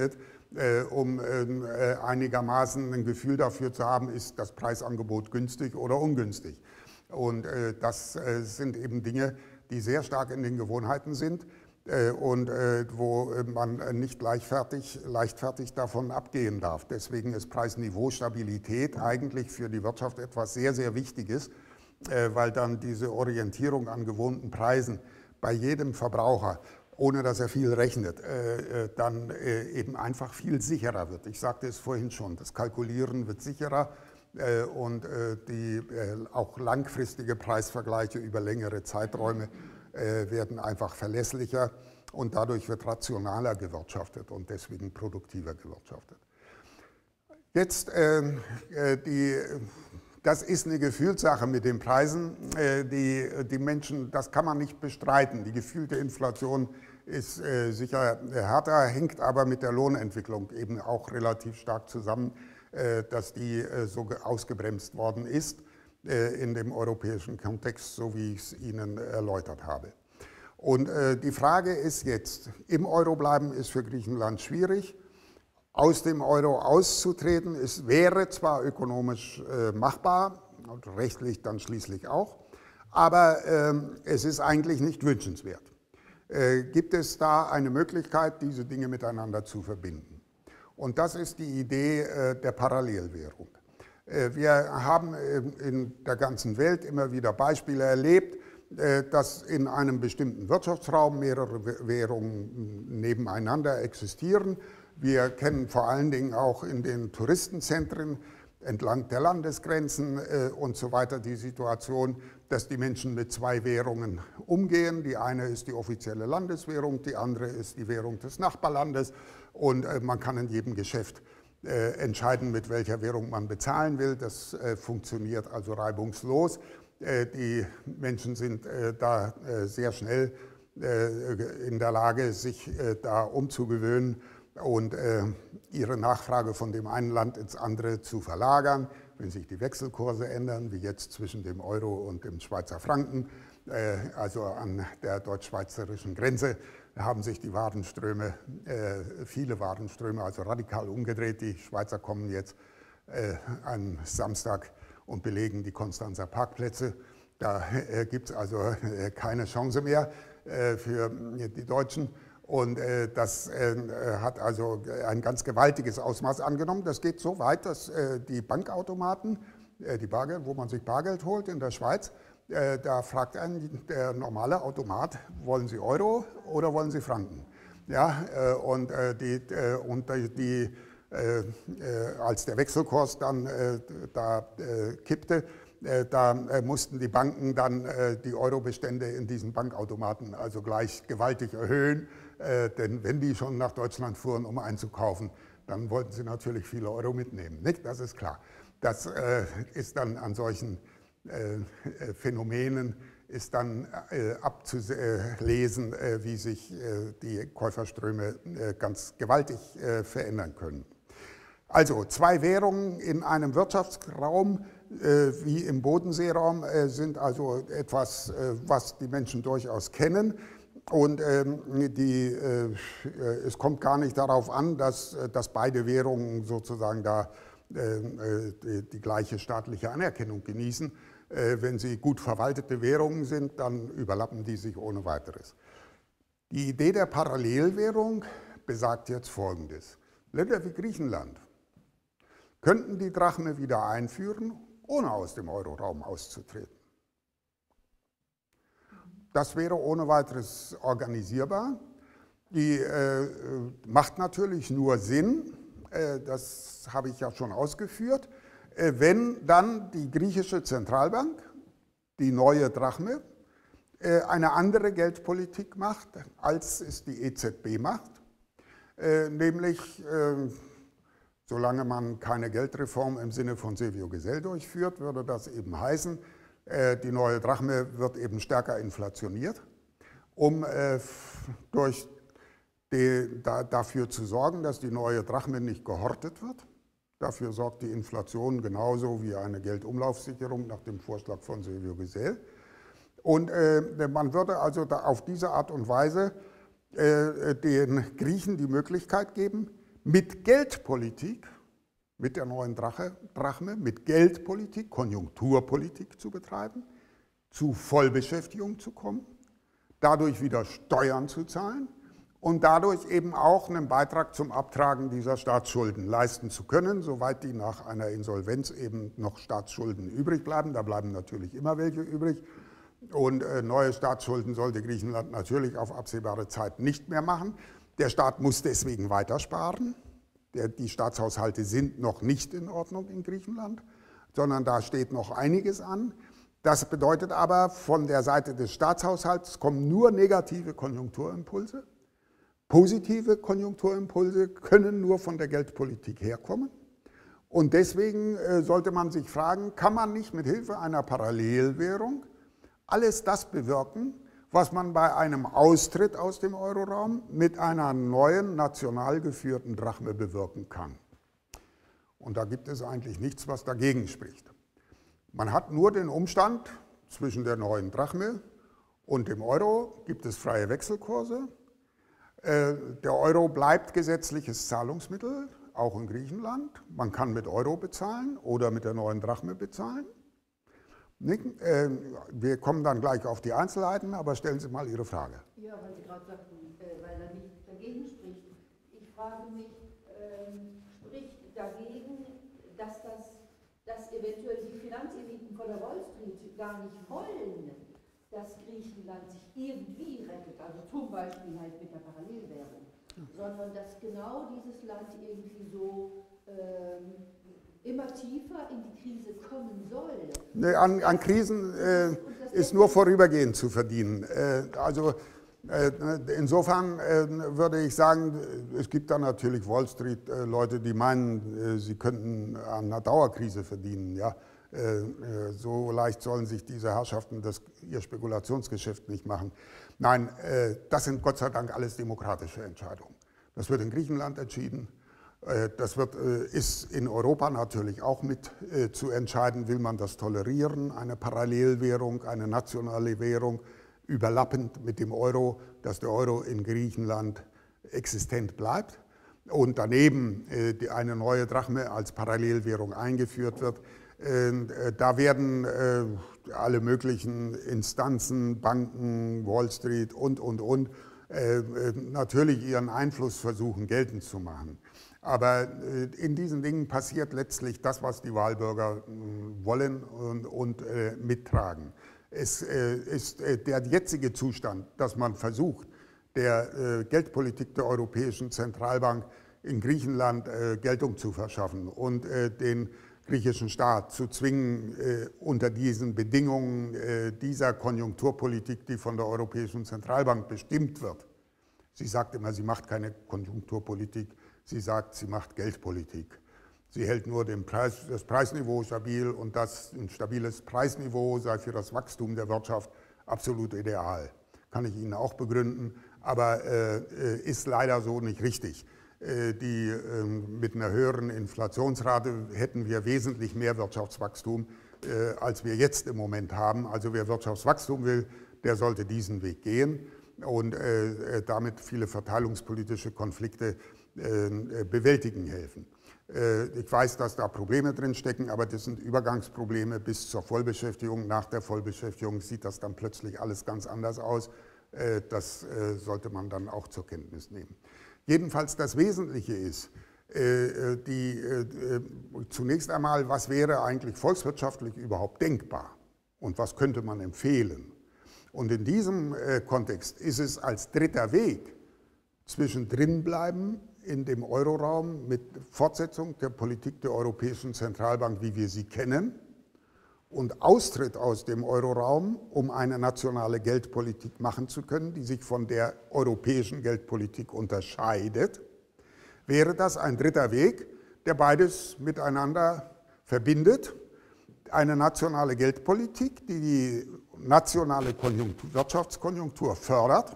A: äh, um äh, einigermaßen ein Gefühl dafür zu haben, ist das Preisangebot günstig oder ungünstig. Und äh, das äh, sind eben Dinge, die sehr stark in den Gewohnheiten sind äh, und äh, wo man nicht leichtfertig, leichtfertig davon abgehen darf. Deswegen ist Preisniveaustabilität eigentlich für die Wirtschaft etwas sehr, sehr Wichtiges, äh, weil dann diese Orientierung an gewohnten Preisen bei jedem Verbraucher, ohne dass er viel rechnet, äh, dann äh, eben einfach viel sicherer wird. Ich sagte es vorhin schon, das Kalkulieren wird sicherer. Und die auch langfristige Preisvergleiche über längere Zeiträume werden einfach verlässlicher und dadurch wird rationaler gewirtschaftet und deswegen produktiver gewirtschaftet. Jetzt, die, das ist eine Gefühlssache mit den Preisen. Die, die Menschen, das kann man nicht bestreiten. Die gefühlte Inflation ist sicher härter, hängt aber mit der Lohnentwicklung eben auch relativ stark zusammen, dass die so ausgebremst worden ist in dem europäischen Kontext, so wie ich es Ihnen erläutert habe. Und die Frage ist jetzt, im Euro bleiben ist für Griechenland schwierig. Aus dem Euro auszutreten ist, wäre zwar ökonomisch machbar und rechtlich dann schließlich auch, aber es ist eigentlich nicht wünschenswert. Gibt es da eine Möglichkeit, diese Dinge miteinander zu verbinden? Und das ist die Idee äh, der Parallelwährung. Äh, wir haben äh, in der ganzen Welt immer wieder Beispiele erlebt, äh, dass in einem bestimmten Wirtschaftsraum mehrere Währungen nebeneinander existieren. Wir kennen vor allen Dingen auch in den Touristenzentren entlang der Landesgrenzen äh, und so weiter die Situation, dass die Menschen mit zwei Währungen umgehen. Die eine ist die offizielle Landeswährung, die andere ist die Währung des Nachbarlandes. Und äh, man kann in jedem Geschäft äh, entscheiden, mit welcher Währung man bezahlen will. Das äh, funktioniert also reibungslos. Äh, die Menschen sind äh, da äh, sehr schnell äh, in der Lage, sich äh, da umzugewöhnen und äh, ihre Nachfrage von dem einen Land ins andere zu verlagern. Wenn sich die Wechselkurse ändern, wie jetzt zwischen dem Euro und dem Schweizer Franken, äh, also an der deutsch-schweizerischen Grenze, haben sich die Warenströme, äh, viele Warenströme, also radikal umgedreht. Die Schweizer kommen jetzt äh, am Samstag und belegen die Konstanzer Parkplätze. Da äh, gibt es also äh, keine Chance mehr äh, für die Deutschen. Und äh, das äh, hat also ein ganz gewaltiges Ausmaß angenommen. Das geht so weit, dass äh, die Bankautomaten, äh, die Bargeld, wo man sich Bargeld holt in der Schweiz, äh, da fragt einen der normale Automat, wollen Sie Euro oder wollen Sie Franken? Ja, äh, und äh, die, äh, und die äh, äh, als der Wechselkurs dann äh, da äh, kippte, äh, da äh, mussten die Banken dann äh, die Eurobestände in diesen Bankautomaten also gleich gewaltig erhöhen. Äh, denn wenn die schon nach Deutschland fuhren, um einzukaufen, dann wollten sie natürlich viele Euro mitnehmen. Nicht? Das ist klar. Das äh, ist dann an solchen äh, Phänomenen ist dann äh, abzulesen, äh, wie sich äh, die Käuferströme äh, ganz gewaltig äh, verändern können. Also zwei Währungen in einem Wirtschaftsraum äh, wie im Bodenseeraum äh, sind also etwas, äh, was die Menschen durchaus kennen. Und ähm, die, äh, es kommt gar nicht darauf an, dass, dass beide Währungen sozusagen da äh, die, die gleiche staatliche Anerkennung genießen. Äh, wenn sie gut verwaltete Währungen sind, dann überlappen die sich ohne weiteres. Die Idee der Parallelwährung besagt jetzt Folgendes. Länder wie Griechenland könnten die Drachme wieder einführen, ohne aus dem Euroraum auszutreten. Das wäre ohne weiteres organisierbar. Die äh, macht natürlich nur Sinn, äh, das habe ich ja schon ausgeführt, äh, wenn dann die griechische Zentralbank, die neue Drachme, äh, eine andere Geldpolitik macht, als es die E Z B macht, äh, nämlich äh, solange man keine Geldreform im Sinne von Silvio Gesell durchführt, würde das eben heißen, die neue Drachme wird eben stärker inflationiert, um äh, durch die, da, dafür zu sorgen, dass die neue Drachme nicht gehortet wird. Dafür sorgt die Inflation genauso wie eine Geldumlaufsicherung nach dem Vorschlag von Silvio Gesell. Und äh, man würde also da auf diese Art und Weise äh, den Griechen die Möglichkeit geben, mit Geldpolitik, mit der neuen Drache, Drachme, mit Geldpolitik, Konjunkturpolitik zu betreiben, zu Vollbeschäftigung zu kommen, dadurch wieder Steuern zu zahlen und dadurch eben auch einen Beitrag zum Abtragen dieser Staatsschulden leisten zu können, soweit die nach einer Insolvenz eben noch Staatsschulden übrig bleiben. Da bleiben natürlich immer welche übrig. Und äh, neue Staatsschulden sollte Griechenland natürlich auf absehbare Zeit nicht mehr machen. Der Staat muss deswegen weiter sparen. Der, die Staatshaushalte sind noch nicht in Ordnung in Griechenland, sondern da steht noch einiges an. Das bedeutet aber, von der Seite des Staatshaushalts kommen nur negative Konjunkturimpulse. Positive Konjunkturimpulse können nur von der Geldpolitik herkommen. Und deswegen äh, sollte man sich fragen, kann man nicht mit Hilfe einer Parallelwährung alles das bewirken, was man bei einem Austritt aus dem Euroraum mit einer neuen national geführten Drachme bewirken kann? Und da gibt es eigentlich nichts, was dagegen spricht. Man hat nur den Umstand, zwischen der neuen Drachme und dem Euro gibt es freie Wechselkurse. Der Euro bleibt gesetzliches Zahlungsmittel, auch in Griechenland. Man kann mit Euro bezahlen oder mit der neuen Drachme bezahlen. Wir kommen dann gleich auf die Einzelheiten, aber stellen Sie mal Ihre Frage.
B: Ja, weil Sie gerade sagten, weil er nicht dagegen spricht. Ich frage mich, ähm, spricht dagegen, dass, das, dass eventuell die Finanzeliten von der Wall Street gar nicht wollen, dass Griechenland sich irgendwie rettet, also zum Beispiel halt mit der Parallelwährung, sondern dass genau dieses Land irgendwie so ähm, immer tiefer in die Krise kommen soll.
A: Nee, an, an Krisen äh, ist nur vorübergehend zu verdienen. Äh, also äh, insofern äh, würde ich sagen, es gibt da natürlich Wall Street äh, Leute, die meinen, äh, sie könnten an einer Dauerkrise verdienen. Ja? Äh, so leicht sollen sich diese Herrschaften das, ihr Spekulationsgeschäft nicht machen. Nein, äh, das sind Gott sei Dank alles demokratische Entscheidungen. Das wird in Griechenland entschieden. Das wird, ist in Europa natürlich auch mit zu entscheiden, will man das tolerieren, eine Parallelwährung, eine nationale Währung, überlappend mit dem Euro, dass der Euro in Griechenland existent bleibt und daneben eine neue Drachme als Parallelwährung eingeführt wird. Da werden alle möglichen Instanzen, Banken, Wall Street und, und, und natürlich ihren Einfluss versuchen geltend zu machen. Aber in diesen Dingen passiert letztlich das, was die Wahlbürger wollen und, und äh, mittragen. Es äh, ist äh, der jetzige Zustand, dass man versucht, der äh, Geldpolitik der Europäischen Zentralbank in Griechenland äh, Geltung zu verschaffen und äh, den griechischen Staat zu zwingen, äh, unter diesen Bedingungen äh, dieser Konjunkturpolitik, die von der Europäischen Zentralbank bestimmt wird. Sie sagt immer, sie macht keine Konjunkturpolitik. Sie sagt, sie macht Geldpolitik. Sie hält nur den Preis, das Preisniveau stabil und das ein stabiles Preisniveau sei für das Wachstum der Wirtschaft absolut ideal. Kann ich Ihnen auch begründen, aber äh, ist leider so nicht richtig. Äh, die, äh, mit einer höheren Inflationsrate hätten wir wesentlich mehr Wirtschaftswachstum, äh, als wir jetzt im Moment haben. Also wer Wirtschaftswachstum will, der sollte diesen Weg gehen und äh, damit viele verteilungspolitische Konflikte bewältigen helfen. Ich weiß, dass da Probleme drin stecken, aber das sind Übergangsprobleme bis zur Vollbeschäftigung. Nach der Vollbeschäftigung sieht das dann plötzlich alles ganz anders aus. Das sollte man dann auch zur Kenntnis nehmen. Jedenfalls das Wesentliche ist, die, zunächst einmal, was wäre eigentlich volkswirtschaftlich überhaupt denkbar und was könnte man empfehlen? Und in diesem Kontext ist es als dritter Weg zwischendrin bleiben in dem Euroraum mit Fortsetzung der Politik der Europäischen Zentralbank, wie wir sie kennen, und Austritt aus dem Euroraum, um eine nationale Geldpolitik machen zu können, die sich von der europäischen Geldpolitik unterscheidet, wäre das ein dritter Weg, der beides miteinander verbindet. Eine nationale Geldpolitik, die die nationale Konjunktur, Wirtschaftskonjunktur fördert,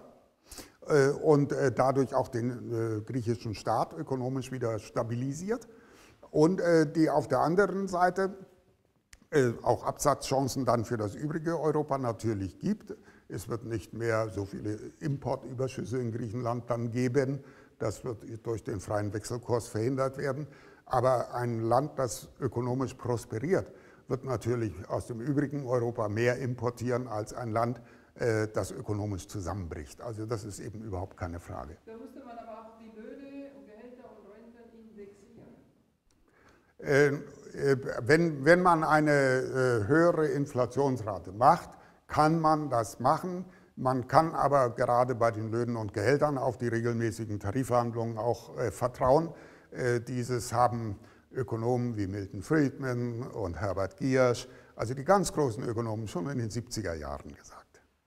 A: und dadurch auch den griechischen Staat ökonomisch wieder stabilisiert und die auf der anderen Seite auch Absatzchancen dann für das übrige Europa natürlich gibt. Es wird nicht mehr so viele Importüberschüsse in Griechenland dann geben. Das wird durch den freien Wechselkurs verhindert werden. Aber ein Land, das ökonomisch prosperiert, wird natürlich aus dem übrigen Europa mehr importieren als ein Land, das ökonomisch zusammenbricht. Also das ist eben überhaupt keine Frage.
D: Da müsste man aber auch die Löhne und Gehälter und Renten indexieren.
A: Äh, wenn, wenn man eine äh, höhere Inflationsrate macht, kann man das machen. Man kann aber gerade bei den Löhnen und Gehältern auf die regelmäßigen Tarifverhandlungen auch äh, vertrauen. Äh, dieses haben Ökonomen wie Milton Friedman und Herbert Giersch, also die ganz großen Ökonomen, schon in den siebziger Jahren gesagt.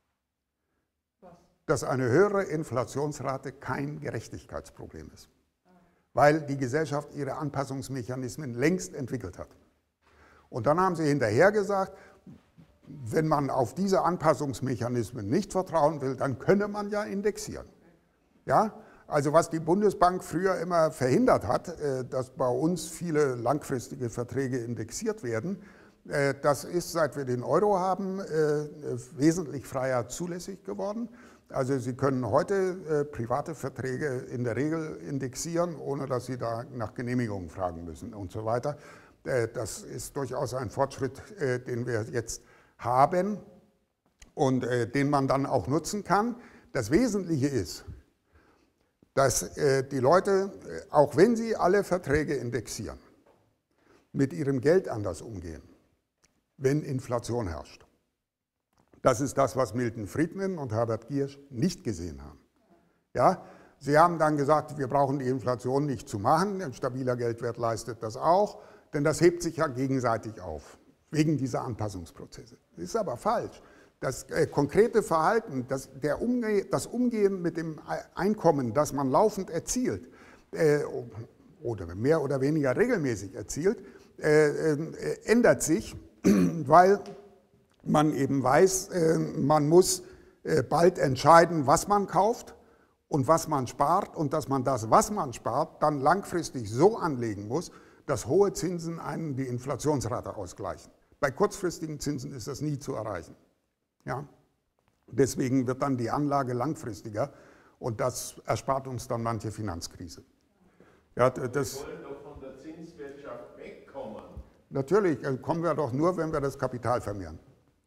A: Dass eine höhere Inflationsrate kein Gerechtigkeitsproblem ist, weil die Gesellschaft ihre Anpassungsmechanismen längst entwickelt hat. Und dann haben sie hinterher gesagt, wenn man auf diese Anpassungsmechanismen nicht vertrauen will, dann könne man ja indexieren. Ja? Also was die Bundesbank früher immer verhindert hat, dass bei uns viele langfristige Verträge indexiert werden, das ist, seit wir den Euro haben, wesentlich freier zulässig geworden. Also Sie können heute äh, private Verträge in der Regel indexieren, ohne dass Sie da nach Genehmigungen fragen müssen und so weiter. Äh, das ist durchaus ein Fortschritt, äh, den wir jetzt haben und äh, den man dann auch nutzen kann. Das Wesentliche ist, dass äh, die Leute, äh, auch wenn sie alle Verträge indexieren, mit ihrem Geld anders umgehen, wenn Inflation herrscht. Das ist das, was Milton Friedman und Herbert Giersch nicht gesehen haben. Ja, sie haben dann gesagt, wir brauchen die Inflation nicht zu machen, ein stabiler Geldwert leistet das auch, denn das hebt sich ja gegenseitig auf, wegen dieser Anpassungsprozesse. Das ist aber falsch. Das äh, konkrete Verhalten, das, der Umge das Umgehen mit dem Einkommen, das man laufend erzielt, äh, oder mehr oder weniger regelmäßig erzielt, äh, äh, ändert sich, weil man eben weiß, man muss bald entscheiden, was man kauft und was man spart und dass man das, was man spart, dann langfristig so anlegen muss, dass hohe Zinsen einen die Inflationsrate ausgleichen. Bei kurzfristigen Zinsen ist das nie zu erreichen. Ja? Deswegen wird dann die Anlage langfristiger und das erspart uns dann manche Finanzkrise. Ja, das,
E: wir wollen doch von der Zinswirtschaft wegkommen.
A: Natürlich, kommen wir doch nur, wenn wir das Kapital vermehren.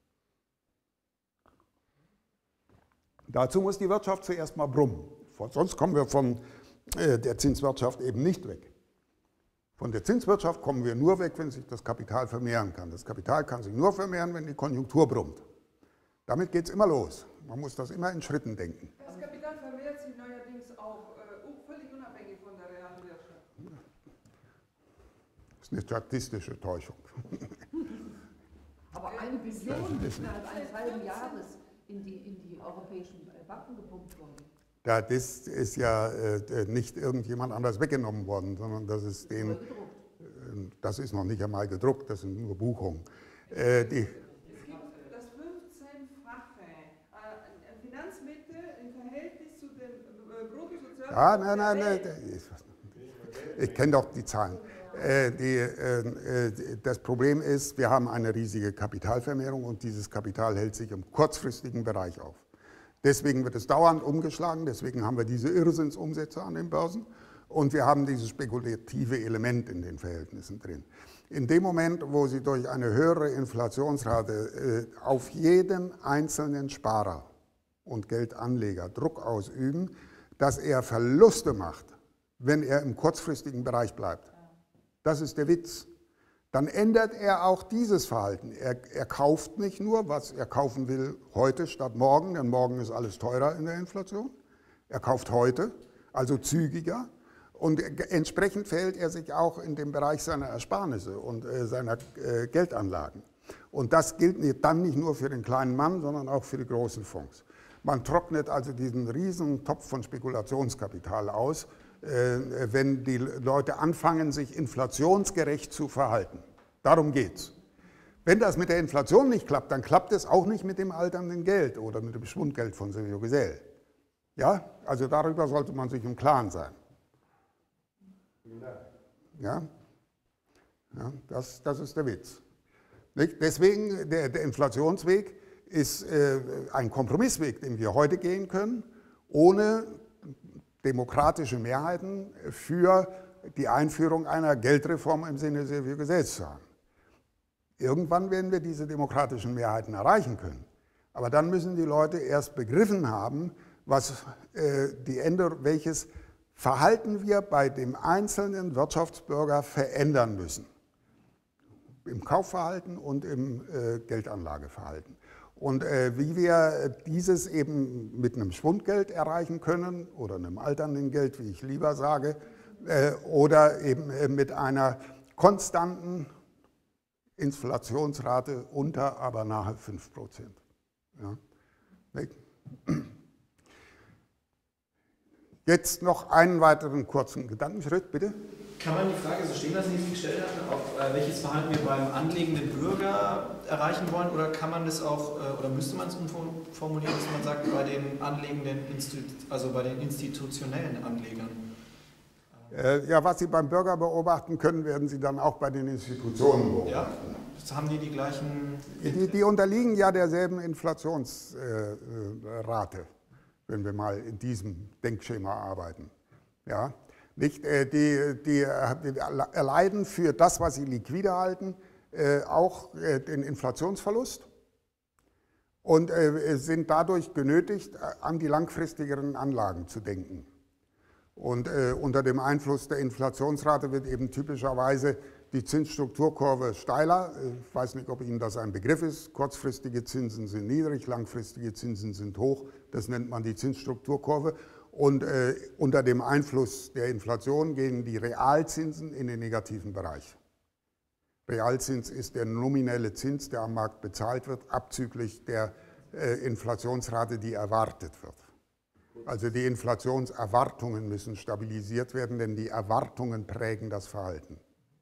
A: Dazu muss die Wirtschaft zuerst mal brummen, sonst kommen wir von der Zinswirtschaft eben nicht weg. Von der Zinswirtschaft kommen wir nur weg, wenn sich das Kapital vermehren kann. Das Kapital kann sich nur vermehren, wenn die Konjunktur brummt. Damit geht es immer los. Man muss das immer in Schritten denken.
D: Das Kapital vermehrt sich neuerdings auch äh, völlig unabhängig von der realen Wirtschaft.
A: Das ist eine statistische Täuschung.
B: Aber eine Billion innerhalb eines halben Jahres in die, in die europäischen Banken gepumpt worden.
A: Ja, das ist ja äh, nicht irgendjemand anders weggenommen worden, sondern das ist den, äh, das ist noch nicht einmal gedruckt, das sind nur Buchungen. Äh, die,
D: es gibt das fünfzehnfache äh, Finanzmittel im Verhältnis zu dem äh, Bruttosozialprodukt.
A: Ja, nein, nein, nein, ich kenne doch die Zahlen. Äh, die, äh, das Problem ist, wir haben eine riesige Kapitalvermehrung und dieses Kapital hält sich im kurzfristigen Bereich auf. Deswegen wird es dauernd umgeschlagen, deswegen haben wir diese Irrsinnsumsätze an den Börsen und wir haben dieses spekulative Element in den Verhältnissen drin. In dem Moment, wo Sie durch eine höhere Inflationsrate äh, auf jeden einzelnen Sparer und Geldanleger Druck ausüben, dass er Verluste macht, wenn er im kurzfristigen Bereich bleibt. Das ist der Witz. Dann ändert er auch dieses Verhalten. Er, er kauft nicht nur, was er kaufen will heute statt morgen, denn morgen ist alles teurer in der Inflation. Er kauft heute, also zügiger. Und entsprechend verhält er sich auch in dem Bereich seiner Ersparnisse und äh, seiner äh, Geldanlagen. Und das gilt dann nicht nur für den kleinen Mann, sondern auch für die großen Fonds. Man trocknet also diesen riesen Topf von Spekulationskapital aus, wenn die Leute anfangen, sich inflationsgerecht zu verhalten. Darum geht's. Wenn das mit der Inflation nicht klappt, dann klappt es auch nicht mit dem alternden Geld oder mit dem Schwundgeld von Silvio Gesell. Ja, also darüber sollte man sich im Klaren sein. Ja, ja das, das ist der Witz. Nicht? Deswegen, der, der Inflationsweg ist äh, ein Kompromissweg, den wir heute gehen können, ohne demokratische Mehrheiten für die Einführung einer Geldreform im Sinne sehr viel Gesetz zu haben. Irgendwann werden wir diese demokratischen Mehrheiten erreichen können. Aber dann müssen die Leute erst begriffen haben, was äh, die Änder welches Verhalten wir bei dem einzelnen Wirtschaftsbürger verändern müssen. Im Kaufverhalten und im äh, Geldanlageverhalten. Und äh, wie wir dieses eben mit einem Schwundgeld erreichen können oder einem alternden Geld, wie ich lieber sage, äh, oder eben äh, mit einer konstanten Inflationsrate unter, aber nahe fünf Prozent. Ja. Jetzt noch einen weiteren kurzen Gedankenschritt, bitte.
C: Kann man die Frage so stehen lassen, die Sie gestellt haben, auf äh, welches Verhalten wir beim anlegenden Bürger erreichen wollen, oder kann man das auch, äh, oder müsste man es umformulieren, dass man sagt, bei den anlegenden, Institu also bei den institutionellen Anlegern?
A: Äh, ja, was Sie beim Bürger beobachten können, werden Sie dann auch bei den Institutionen beobachten.
C: Ja, das haben die die gleichen...
A: Die, die unterliegen ja derselben Inflationsrate, äh, wenn wir mal in diesem Denkschema arbeiten. Ja. Nicht, äh, die, die, die erleiden für das, was sie liquide halten, äh, auch äh, den Inflationsverlust und äh, sind dadurch genötigt, an die langfristigeren Anlagen zu denken. Und äh, unter dem Einfluss der Inflationsrate wird eben typischerweise die Zinsstrukturkurve steiler. Ich weiß nicht, ob Ihnen das ein Begriff ist. Kurzfristige Zinsen sind niedrig, langfristige Zinsen sind hoch. Das nennt man die Zinsstrukturkurve. Und äh, unter dem Einfluss der Inflation gehen die Realzinsen in den negativen Bereich. Realzins ist der nominelle Zins, der am Markt bezahlt wird, abzüglich der äh, Inflationsrate, die erwartet wird. Also die Inflationserwartungen müssen stabilisiert werden, denn die Erwartungen prägen das Verhalten.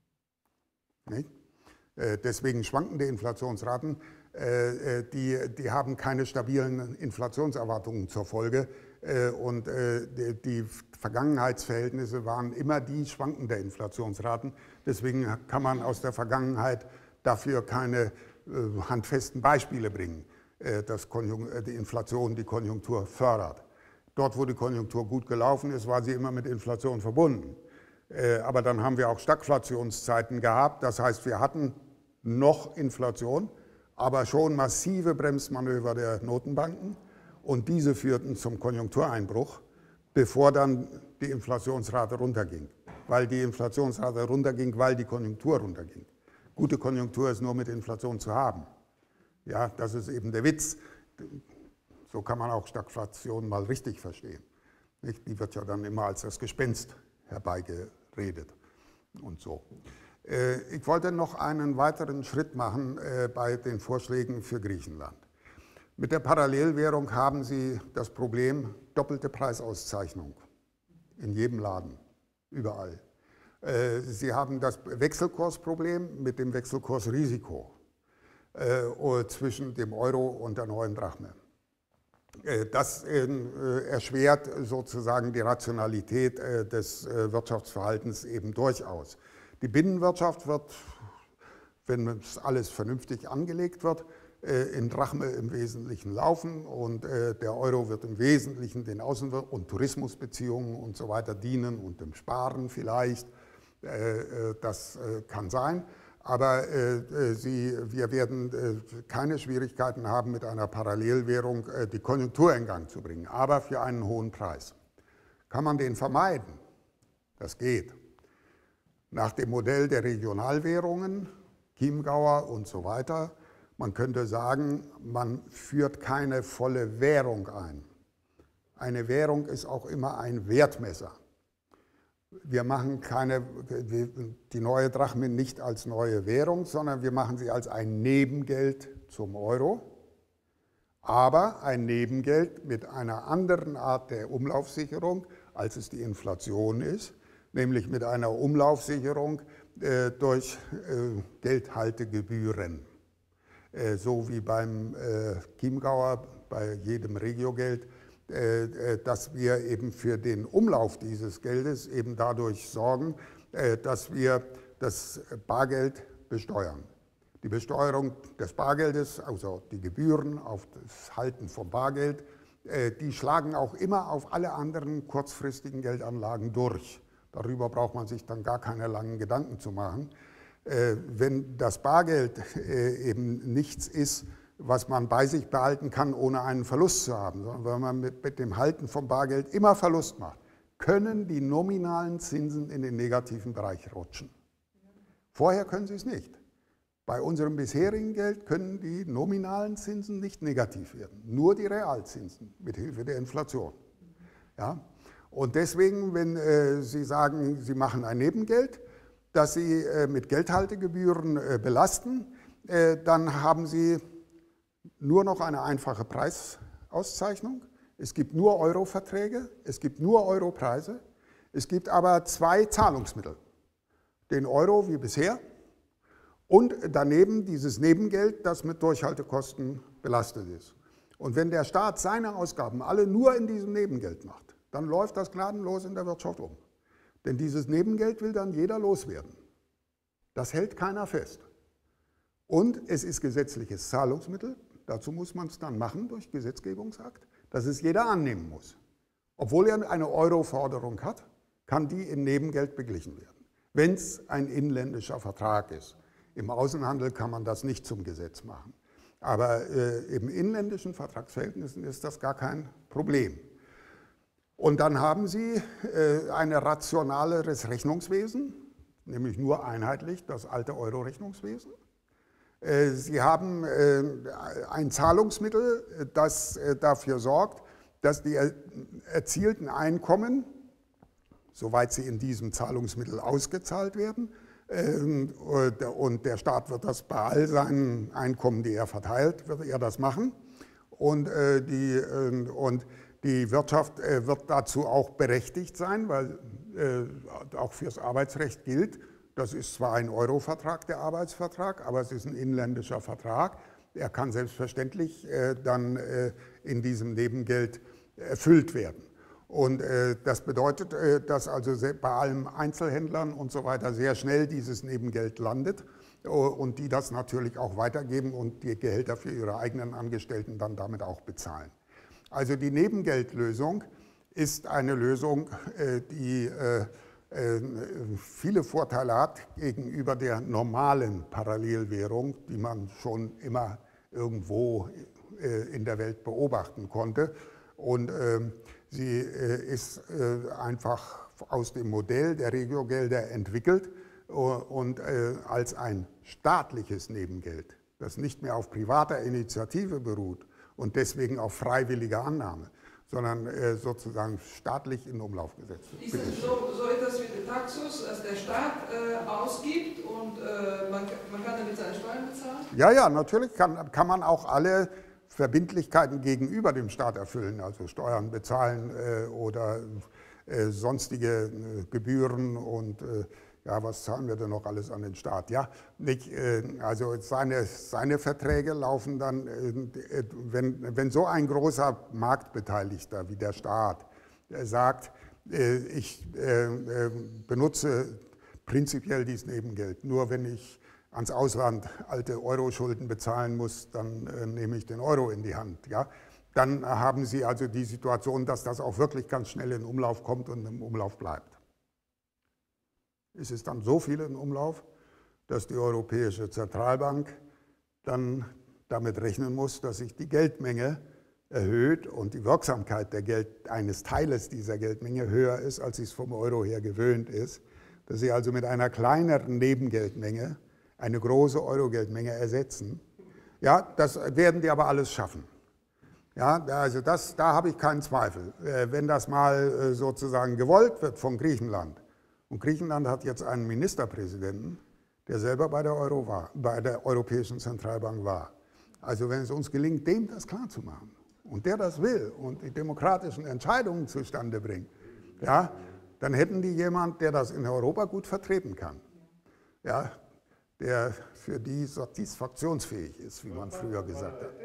A: Nicht? Äh, deswegen schwankende Inflationsraten, äh, die, die haben keine stabilen Inflationserwartungen zur Folge. Und die Vergangenheitsverhältnisse waren immer die schwankende Inflationsraten. Deswegen kann man aus der Vergangenheit dafür keine handfesten Beispiele bringen, dass die Inflation die Konjunktur fördert. Dort, wo die Konjunktur gut gelaufen ist, war sie immer mit Inflation verbunden. Aber dann haben wir auch Stagflationszeiten gehabt. Das heißt, wir hatten noch Inflation, aber schon massive Bremsmanöver der Notenbanken. Und diese führten zum Konjunktureinbruch, bevor dann die Inflationsrate runterging. Weil die Inflationsrate runterging, weil die Konjunktur runterging. Gute Konjunktur ist nur mit Inflation zu haben. Ja, das ist eben der Witz. So kann man auch Stagflation mal richtig verstehen. Nicht? Die wird ja dann immer als das Gespenst herbeigeredet und so. Ich wollte noch einen weiteren Schritt machen bei den Vorschlägen für Griechenland. Mit der Parallelwährung haben Sie das Problem doppelte Preisauszeichnung in jedem Laden, überall. Sie haben das Wechselkursproblem mit dem Wechselkursrisiko zwischen dem Euro und der neuen Drachme. Das erschwert sozusagen die Rationalität des Wirtschaftsverhaltens eben durchaus. Die Binnenwirtschaft wird, wenn alles vernünftig angelegt wird, in Drachme im Wesentlichen laufen und der Euro wird im Wesentlichen den Außen- und Tourismusbeziehungen und so weiter dienen und dem Sparen vielleicht. Das kann sein. Aber sie, wir werden keine Schwierigkeiten haben, mit einer Parallelwährung die Konjunktur in Gang zu bringen, aber für einen hohen Preis. Kann man den vermeiden? Das geht. Nach dem Modell der Regionalwährungen, Chiemgauer und so weiter. Man könnte sagen, man führt keine volle Währung ein. Eine Währung ist auch immer ein Wertmesser. Wir machen keine, die neue Drachme nicht als neue Währung, sondern wir machen sie als ein Nebengeld zum Euro, aber ein Nebengeld mit einer anderen Art der Umlaufsicherung, als es die Inflation ist, nämlich mit einer Umlaufsicherung äh, durch äh, Geldhaltegebühren. So wie beim Chiemgauer, bei jedem Regiogeld, dass wir eben für den Umlauf dieses Geldes eben dadurch sorgen, dass wir das Bargeld besteuern. Die Besteuerung des Bargeldes, also die Gebühren auf das Halten von Bargeld, äh, die schlagen auch immer auf alle anderen kurzfristigen Geldanlagen durch. Darüber braucht man sich dann gar keine langen Gedanken zu machen. Äh, wenn das Bargeld äh, eben nichts ist, was man bei sich behalten kann, ohne einen Verlust zu haben, sondern wenn man mit, mit dem Halten von Bargeld immer Verlust macht, können die nominalen Zinsen in den negativen Bereich rutschen. Vorher können sie es nicht. Bei unserem bisherigen Geld können die nominalen Zinsen nicht negativ werden, nur die Realzinsen mit Hilfe der Inflation. Ja? Und deswegen, wenn äh, Sie sagen, Sie machen ein Nebengeld, das Sie äh, mit Geldhaltegebühren äh, belasten, äh, dann haben Sie nur noch eine einfache Preisauszeichnung. Es gibt nur Euro-Verträge, es gibt nur Euro-Preise, es gibt aber zwei Zahlungsmittel. Den Euro wie bisher und daneben dieses Nebengeld, das mit Durchhaltekosten belastet ist. Und wenn der Staat seine Ausgaben alle nur in diesem Nebengeld macht, dann läuft das gnadenlos in der Wirtschaft um. Denn dieses Nebengeld will dann jeder loswerden. Das hält keiner fest. Und es ist gesetzliches Zahlungsmittel, dazu muss man es dann machen durch Gesetzgebungsakt, dass es jeder annehmen muss. Obwohl er eine Euro-Forderung hat, kann die in Nebengeld beglichen werden, wenn es ein inländischer Vertrag ist. Im Außenhandel kann man das nicht zum Gesetz machen. Aber äh, im inländischen Vertragsverhältnissen ist das gar kein Problem. Und dann haben Sie äh, ein rationaleres Rechnungswesen, nämlich nur einheitlich das alte Euro-Rechnungswesen. Äh, Sie haben äh, ein Zahlungsmittel, das äh, dafür sorgt, dass die er erzielten Einkommen, soweit sie in diesem Zahlungsmittel ausgezahlt werden, und der Staat wird das bei all seinen Einkommen, die er verteilt, wird er das machen. Und die, und die Wirtschaft wird dazu auch berechtigt sein, weil auch fürs Arbeitsrecht gilt, das ist zwar ein Euro-Vertrag, der Arbeitsvertrag, aber es ist ein inländischer Vertrag. Er kann selbstverständlich dann in diesem Nebengeld erfüllt werden. Und äh, das bedeutet, äh, dass also bei allen Einzelhändlern und so weiter sehr schnell dieses Nebengeld landet äh, und die das natürlich auch weitergeben und die Gehälter für ihre eigenen Angestellten dann damit auch bezahlen. Also die Nebengeldlösung ist eine Lösung, äh, die äh, äh, viele Vorteile hat gegenüber der normalen Parallelwährung, die man schon immer irgendwo äh, in der Welt beobachten konnte. Und äh, sie äh, ist äh, einfach aus dem Modell der Regiogelder entwickelt uh, und äh, als ein staatliches Nebengeld, das nicht mehr auf privater Initiative beruht und deswegen auf freiwilliger Annahme, sondern äh, sozusagen staatlich in Umlauf gesetzt wird.
D: Ist es so, so etwas wie der Taxus, dass der Staat äh, ausgibt und äh, man, man kann damit seine Steuern bezahlen?
A: Ja, ja, natürlich kann, kann man auch alle Verbindlichkeiten gegenüber dem Staat erfüllen, also Steuern bezahlen äh, oder äh, sonstige äh, Gebühren und äh, ja, was zahlen wir denn noch alles an den Staat? Ja, nicht, äh, also seine, seine Verträge laufen dann, äh, wenn, wenn so ein großer Marktbeteiligter wie der Staat äh, sagt, äh, ich äh, benutze prinzipiell dieses Nebengeld, nur wenn ich ans Ausland alte Euro-Schulden bezahlen muss, dann äh, nehme ich den Euro in die Hand. Ja? Dann haben Sie also die Situation, dass das auch wirklich ganz schnell in Umlauf kommt und im Umlauf bleibt. Es ist dann so viel in Umlauf, dass die Europäische Zentralbank dann damit rechnen muss, dass sich die Geldmenge erhöht und die Wirksamkeit der Geld, eines Teiles dieser Geldmenge höher ist, als sie es vom Euro her gewöhnt ist. Dass sie also mit einer kleineren Nebengeldmenge eine große Euro-Geldmenge ersetzen. Ja, das werden die aber alles schaffen. Ja, also das, da habe ich keinen Zweifel. Wenn das mal sozusagen gewollt wird von Griechenland, und Griechenland hat jetzt einen Ministerpräsidenten, der selber bei der, Euro war, bei der Europäischen Zentralbank war. Also wenn es uns gelingt, dem das klarzumachen und der das will und die demokratischen Entscheidungen zustande bringt, ja, dann hätten die jemand, der das in Europa gut vertreten kann. Ja, der für die satisfaktionsfähig ist, wie man früher gesagt hat.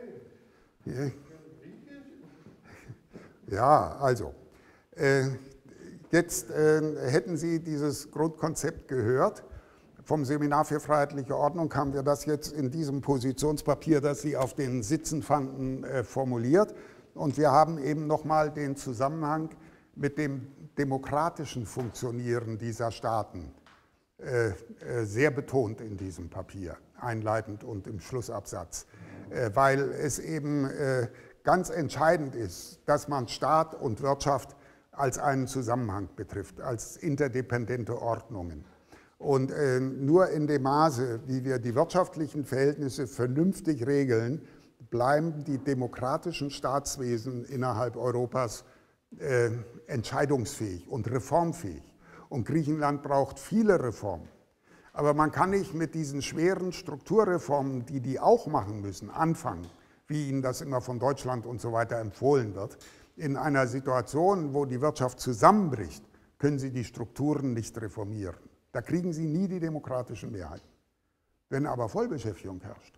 A: Ja, also, äh, jetzt äh, hätten Sie dieses Grundkonzept gehört. Vom Seminar für Freiheitliche Ordnung haben wir das jetzt in diesem Positionspapier, das Sie auf den Sitzen fanden, äh, formuliert. Und wir haben eben nochmal den Zusammenhang mit dem demokratischen Funktionieren dieser Staaten äh, äh, sehr betont in diesem Papier, einleitend und im Schlussabsatz, äh, weil es eben äh, ganz entscheidend ist, dass man Staat und Wirtschaft als einen Zusammenhang betrifft, als interdependente Ordnungen. Und äh, nur in dem Maße, wie wir die wirtschaftlichen Verhältnisse vernünftig regeln, bleiben die demokratischen Staatswesen innerhalb Europas äh, entscheidungsfähig und reformfähig. Und Griechenland braucht viele Reformen. Aber man kann nicht mit diesen schweren Strukturreformen, die die auch machen müssen, anfangen, wie Ihnen das immer von Deutschland und so weiter empfohlen wird. In einer Situation, wo die Wirtschaft zusammenbricht, können Sie die Strukturen nicht reformieren. Da kriegen Sie nie die demokratischen Mehrheiten. Wenn aber Vollbeschäftigung herrscht,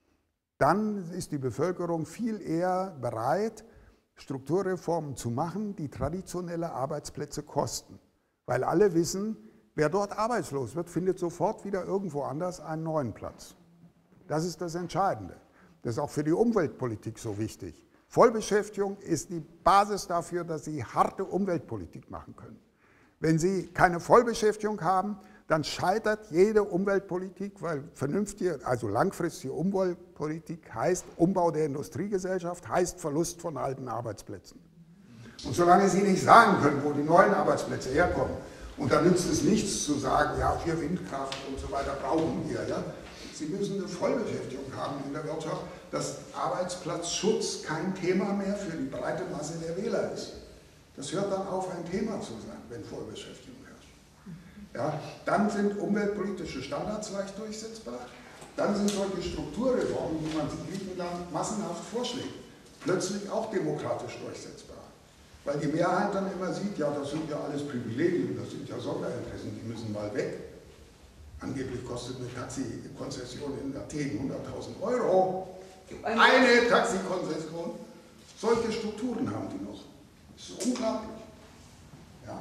A: dann ist die Bevölkerung viel eher bereit, Strukturreformen zu machen, die traditionelle Arbeitsplätze kosten. Weil alle wissen, wer dort arbeitslos wird, findet sofort wieder irgendwo anders einen neuen Platz. Das ist das Entscheidende. Das ist auch für die Umweltpolitik so wichtig. Vollbeschäftigung ist die Basis dafür, dass Sie harte Umweltpolitik machen können. Wenn Sie keine Vollbeschäftigung haben, dann scheitert jede Umweltpolitik, weil vernünftige, also langfristige Umweltpolitik heißt Umbau der Industriegesellschaft, heißt Verlust von alten Arbeitsplätzen. Und solange Sie nicht sagen können, wo die neuen Arbeitsplätze herkommen, und da nützt es nichts zu sagen, ja, hier Windkraft und so weiter brauchen wir, ja. Sie müssen eine Vollbeschäftigung haben in der Wirtschaft, dass Arbeitsplatzschutz kein Thema mehr für die breite Masse der Wähler ist. Das hört dann auf, ein Thema zu sein, wenn Vollbeschäftigung herrscht. Ja, dann sind umweltpolitische Standards leicht durchsetzbar. Dann sind solche Strukturreformen, die man in Griechenland massenhaft vorschlägt, plötzlich auch demokratisch durchsetzbar. Weil die Mehrheit dann immer sieht, ja, das sind ja alles Privilegien, das sind ja Sonderinteressen, die müssen mal weg. Angeblich kostet eine Taxikonzession in Athen hunderttausend Euro. Eine Taxikonzession. Solche Strukturen haben die noch. Das ist unglaublich. Ja.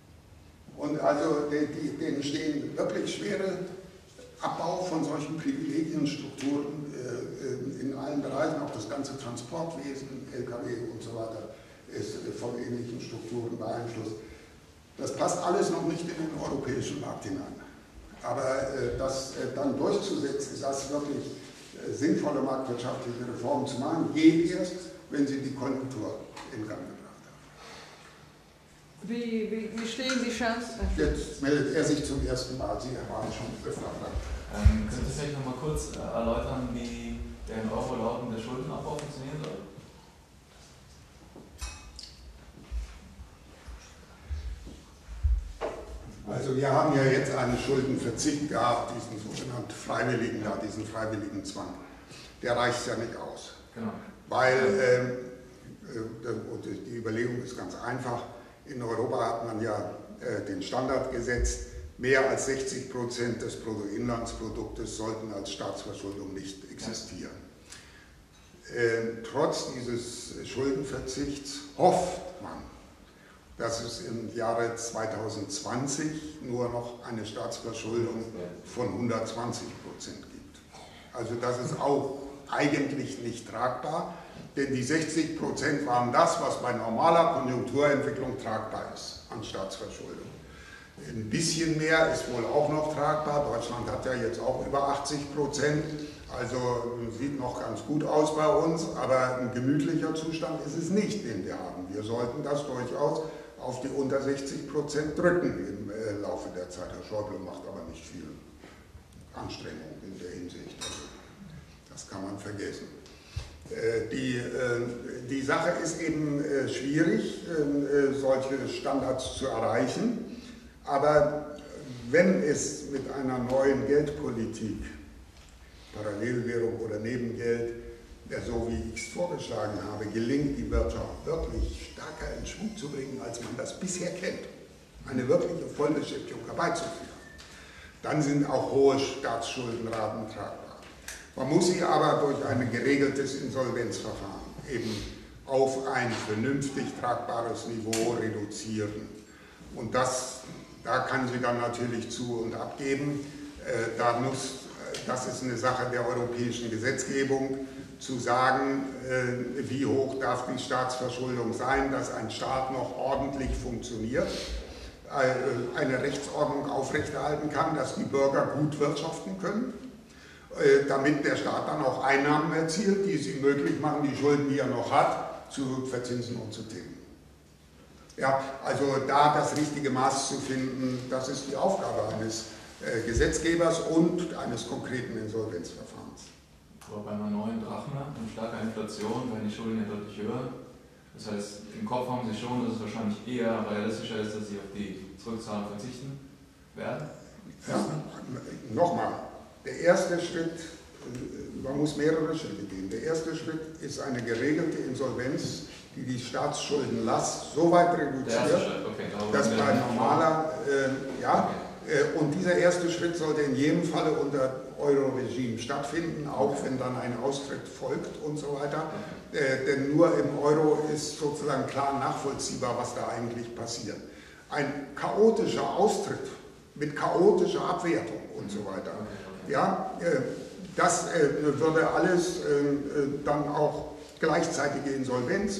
A: Und also die, denen stehen wirklich schwere Abbau von solchen Privilegienstrukturen äh, in allen Bereichen, auch das ganze Transportwesen, L K W und so weiter, ist von ähnlichen Strukturen beeinflusst. Das passt alles noch nicht in den europäischen Markt hinein. Aber äh, das äh, dann durchzusetzen, das wirklich äh, sinnvolle marktwirtschaftliche Reformen zu machen, geht erst, wenn Sie die Konjunktur in Gang gebracht haben.
D: Wie, wie, wie stehen die Chancen?
A: Jetzt meldet er sich zum ersten Mal, Sie waren schon öfter dran.
F: Ähm, könnt ihr vielleicht noch mal kurz äh, erläutern, wie der in Euro lautende Schuldenabbau funktionieren soll?
A: Also wir haben ja jetzt einen Schuldenverzicht gehabt, diesen sogenannten freiwilligen, ja, diesen freiwilligen Zwang. Der reicht ja nicht aus.
F: Genau.
A: Weil, ähm, äh, und die Überlegung ist ganz einfach, in Europa hat man ja äh, den Standard gesetzt, mehr als sechzig Prozent des Bruttoinlandsproduktes sollten als Staatsverschuldung nicht existieren. Äh, trotz dieses Schuldenverzichts hofft man, dass es im Jahre zweitausendzwanzig nur noch eine Staatsverschuldung von hundertzwanzig Prozent gibt. Also das ist auch eigentlich nicht tragbar, denn die sechzig Prozent waren das, was bei normaler Konjunkturentwicklung tragbar ist an Staatsverschuldung. Ein bisschen mehr ist wohl auch noch tragbar. Deutschland hat ja jetzt auch über achtzig Prozent, also sieht noch ganz gut aus bei uns, aber ein gemütlicher Zustand ist es nicht, den wir haben. Wir sollten das durchaus auf die unter sechzig Prozent drücken im äh, Laufe der Zeit. Herr Schäuble macht aber nicht viel Anstrengung in der Hinsicht. Also, das kann man vergessen. Äh, die, äh, die Sache ist eben äh, schwierig, äh, solche Standards zu erreichen, aber wenn es mit einer neuen Geldpolitik, Parallelwährung oder Nebengeld, so wie ich es vorgeschlagen habe, gelingt, die Wirtschaft wirklich stärker in Schwung zu bringen, als man das bisher kennt, eine wirkliche Vollbeschäftigung herbeizuführen, dann sind auch hohe Staatsschuldenraten tragbar. Man muss sie aber durch ein geregeltes Insolvenzverfahren eben auf ein vernünftig tragbares Niveau reduzieren. Und das, da kann sie dann natürlich zu- und abgeben. Da muss, das ist eine Sache der europäischen Gesetzgebung. zu sagen, äh, wie hoch darf die Staatsverschuldung sein, dass ein Staat noch ordentlich funktioniert, äh, eine Rechtsordnung aufrechterhalten kann, dass die Bürger gut wirtschaften können, äh, damit der Staat dann auch Einnahmen erzielt, die es ihm möglich machen, die Schulden, die er noch hat, zu verzinsen und zu tilgen. Ja, also da das richtige Maß zu finden, das ist die Aufgabe eines äh, Gesetzgebers und eines konkreten Insolvenzverfahrens.
F: Aber bei einer neuen Drachme und starker Inflation werden die Schulden ja deutlich höher. Das heißt, im Kopf haben Sie schon, dass es wahrscheinlich eher realistischer ist, dass Sie auf die Zurückzahlung verzichten werden?
A: Ja, nochmal, der erste Schritt, man muss mehrere Schritte gehen. Der erste Schritt ist eine geregelte Insolvenz, die die Staatsschuldenlast so weit reduziert, okay, dass bei normaler, äh, ja, okay. äh, und dieser erste Schritt sollte in jedem Falle unter Euro-Regime stattfinden, auch wenn dann ein Austritt folgt und so weiter. Okay. Äh, denn nur im Euro ist sozusagen klar nachvollziehbar, was da eigentlich passiert. Ein chaotischer Austritt mit chaotischer Abwertung und so weiter, okay. ja, äh, das äh, würde alles äh, dann auch gleichzeitige Insolvenz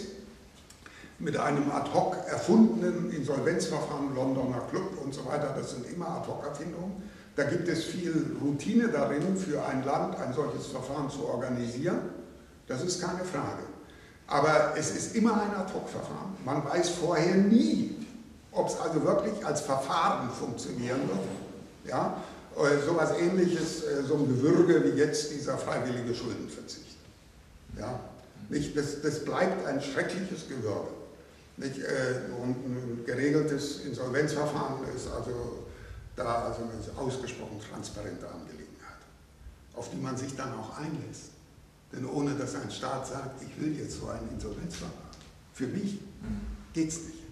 A: mit einem ad hoc erfundenen Insolvenzverfahren, Londoner Club und so weiter, das sind immer ad hoc Erfindungen. Da gibt es viel Routine darin, für ein Land ein solches Verfahren zu organisieren. Das ist keine Frage. Aber es ist immer ein ad hoc Verfahren. Man weiß vorher nie, ob es also wirklich als Verfahren funktionieren wird. Ja? So etwas Ähnliches, so ein Gewürge wie jetzt dieser freiwillige Schuldenverzicht. Ja? Nicht, das, das bleibt ein schreckliches Gewürge. Nicht, äh, und ein geregeltes Insolvenzverfahren ist also da also eine ausgesprochen transparente Angelegenheit, auf die man sich dann auch einlässt. Denn ohne dass ein Staat sagt, ich will jetzt so ein Insolvenzverfahren, für mich geht es nicht.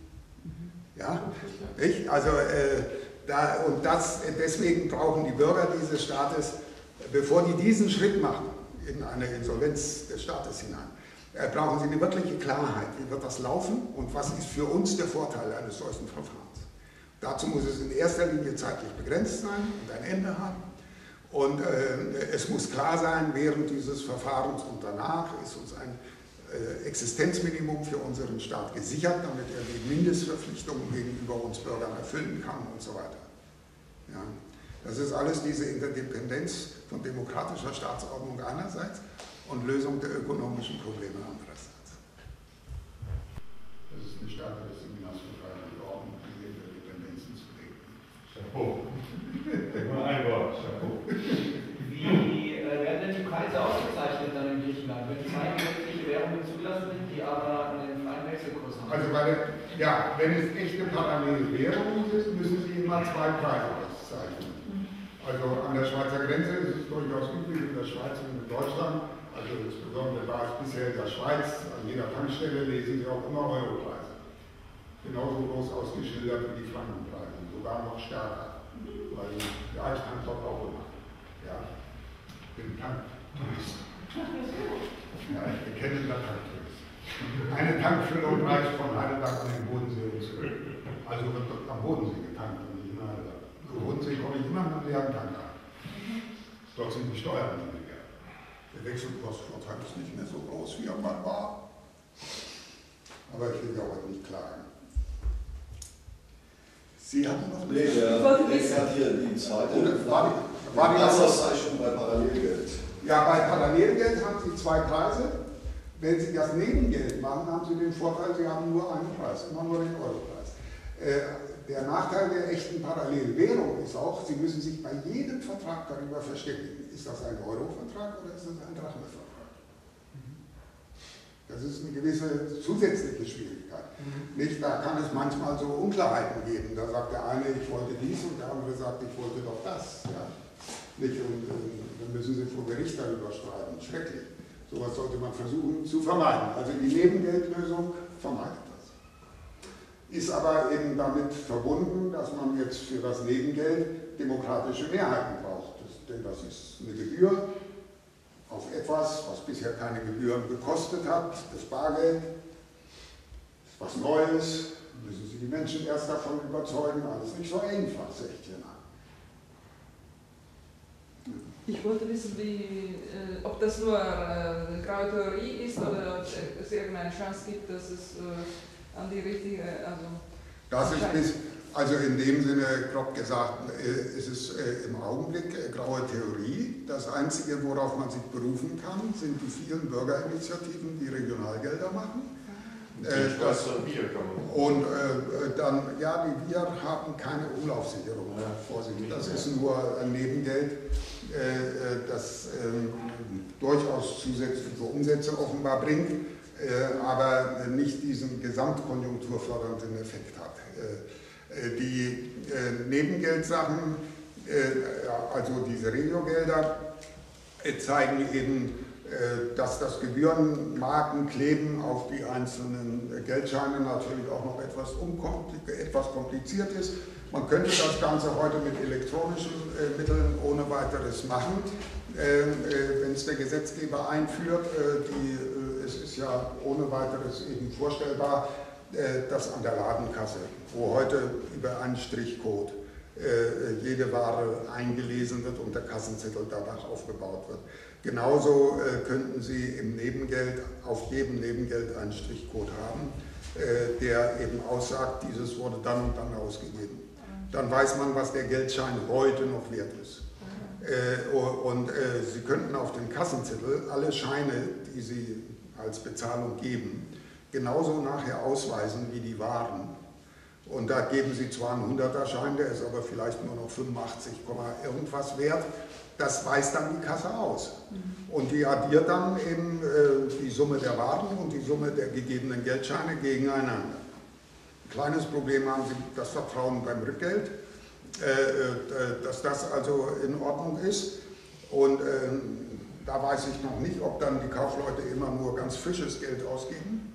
A: Ja? Nicht? Also, äh, da, und das, deswegen brauchen die Bürger dieses Staates, bevor die diesen Schritt machen, in eine Insolvenz des Staates hinein, brauchen Sie eine wirkliche Klarheit, wie wird das laufen und was ist für uns der Vorteil eines solchen Verfahrens. Dazu muss es in erster Linie zeitlich begrenzt sein und ein Ende haben. Und äh, es muss klar sein, während dieses Verfahrens und danach ist uns ein äh, Existenzminimum für unseren Staat gesichert, damit er die Mindestverpflichtungen gegenüber uns Bürgern erfüllen kann und so weiter. Ja. Das ist alles diese Interdependenz von demokratischer Staatsordnung einerseits und Lösung der ökonomischen Probleme andererseits. Das ist eine Stärke des Seminars für Freiheit und Ordnung, diese Interdependenzen zu regeln.
G: Chapeau. Nur ein Wort, Chapeau.
C: Wie äh, werden denn die Preise ausgezeichnet dann in Griechenland, wenn zwei gesetzliche Währungen zugelassen sind, die aber einen freien Wechselkurs haben?
A: Also bei der, ja, wenn es echte parallele Währungen sind, müssen Sie immer zwei Preise auszeichnen. Also an der Schweizer Grenze ist es durchaus üblich, in der Schweiz und in Deutschland, also insbesondere war es bisher in der Schweiz, an jeder Tankstelle lesen Sie auch immer Europreise. Genauso groß ausgeschildert wie die Frankenpreise, sogar noch stärker. Weil ja, ich tank dort auch immer. Ja, ich bin Tanktourist. Ja, ich bekenne Tanktourist. Eine Tankfüllung reicht von Heidelberg an den Bodensee und zurück. Also wird dort am Bodensee getankt und nicht in Heidelberg. Am Bodensee komme ich immer mit einem leeren Tank an. Dort sind die Steuern niedriger. Der Wechselkursvorteil ist nicht mehr so groß, wie er mal war. Aber ich will ja heute nicht klagen. Sie hatten noch
H: nee, der Lex hat hier die zweite
A: Frage. War die
H: Auszeichnung bei Parallelgeld?
A: Ja, bei Parallelgeld haben Sie zwei Preise. Wenn Sie das Nebengeld machen, haben Sie den Vorteil, Sie haben nur einen Preis, immer nur den Europreis. Äh, der Nachteil der echten Parallelwährung ist auch, Sie müssen sich bei jedem Vertrag darüber verständigen. Ist das ein Euro-Vertrag oder ist das ein Drachme-Vertrag? Das ist eine gewisse zusätzliche Schwierigkeit. Mhm. Nicht, da kann es manchmal so Unklarheiten geben. Da sagt der eine, ich wollte dies und der andere sagt, ich wollte doch das. Ja? Nicht, und äh, dann müssen Sie vor Gericht darüber streiten. Schrecklich. Sowas sollte man versuchen zu vermeiden. Also die Nebengeldlösung vermeidet das. Ist aber eben damit verbunden, dass man jetzt für das Nebengeld demokratische Mehrheiten braucht. Das, denn das ist eine Gebühr auf etwas, was bisher keine Gebühren gekostet hat, das Bargeld, ist was Neues, müssen Sie die Menschen erst davon überzeugen, alles nicht so einfach, sage ich hier nach.
D: Ich wollte wissen, wie, äh, ob das nur äh, graue Theorie ist oder ob es irgendeine Chance gibt, dass es äh, an die richtige, also...
A: Das ist bis, also in dem Sinne, grob gesagt, äh, ist es äh, im Augenblick äh, graue Theorie. Das Einzige, worauf man sich berufen kann, sind die vielen Bürgerinitiativen, die Regionalgelder machen. Äh, das, und äh, dann, ja, die Wir haben keine Umlaufsicherung. Ja, Vorsicht, das ist nur ein Nebengeld, äh, das äh, durchaus zusätzliche Umsätze offenbar bringt, äh, aber nicht diesen gesamtkonjunkturfördernden Effekt hat. Äh, die äh, Nebengeldsachen, äh, also diese Regiogelder, äh, zeigen eben, dass das Gebührenmarkenkleben auf die einzelnen Geldscheine natürlich auch noch etwas, etwas kompliziert ist. Man könnte das Ganze heute mit elektronischen äh, Mitteln ohne weiteres machen, äh, äh, wenn es der Gesetzgeber einführt. Äh, die, äh, es ist ja ohne weiteres eben vorstellbar, äh, dass an der Ladenkasse, wo heute über einen Strichcode äh, jede Ware eingelesen wird und der Kassenzettel danach aufgebaut wird. Genauso äh, könnten Sie im Nebengeld, auf jedem Nebengeld einen Strichcode haben, äh, der eben aussagt, dieses wurde dann und dann ausgegeben. Dann weiß man, was der Geldschein heute noch wert ist. Äh, und äh, Sie könnten auf dem Kassenzettel alle Scheine, die Sie als Bezahlung geben, genauso nachher ausweisen wie die Waren. Und da geben Sie zwar einen hunderter-Schein, der ist aber vielleicht nur noch fünfundachtzig, irgendwas wert. Das weist dann die Kasse aus. Und die addiert dann eben äh, die Summe der Waren und die Summe der gegebenen Geldscheine gegeneinander. Ein kleines Problem haben Sie das Vertrauen beim Rückgeld, äh, äh, dass das also in Ordnung ist. Und äh, da weiß ich noch nicht, ob dann die Kaufleute immer nur ganz frisches Geld ausgeben,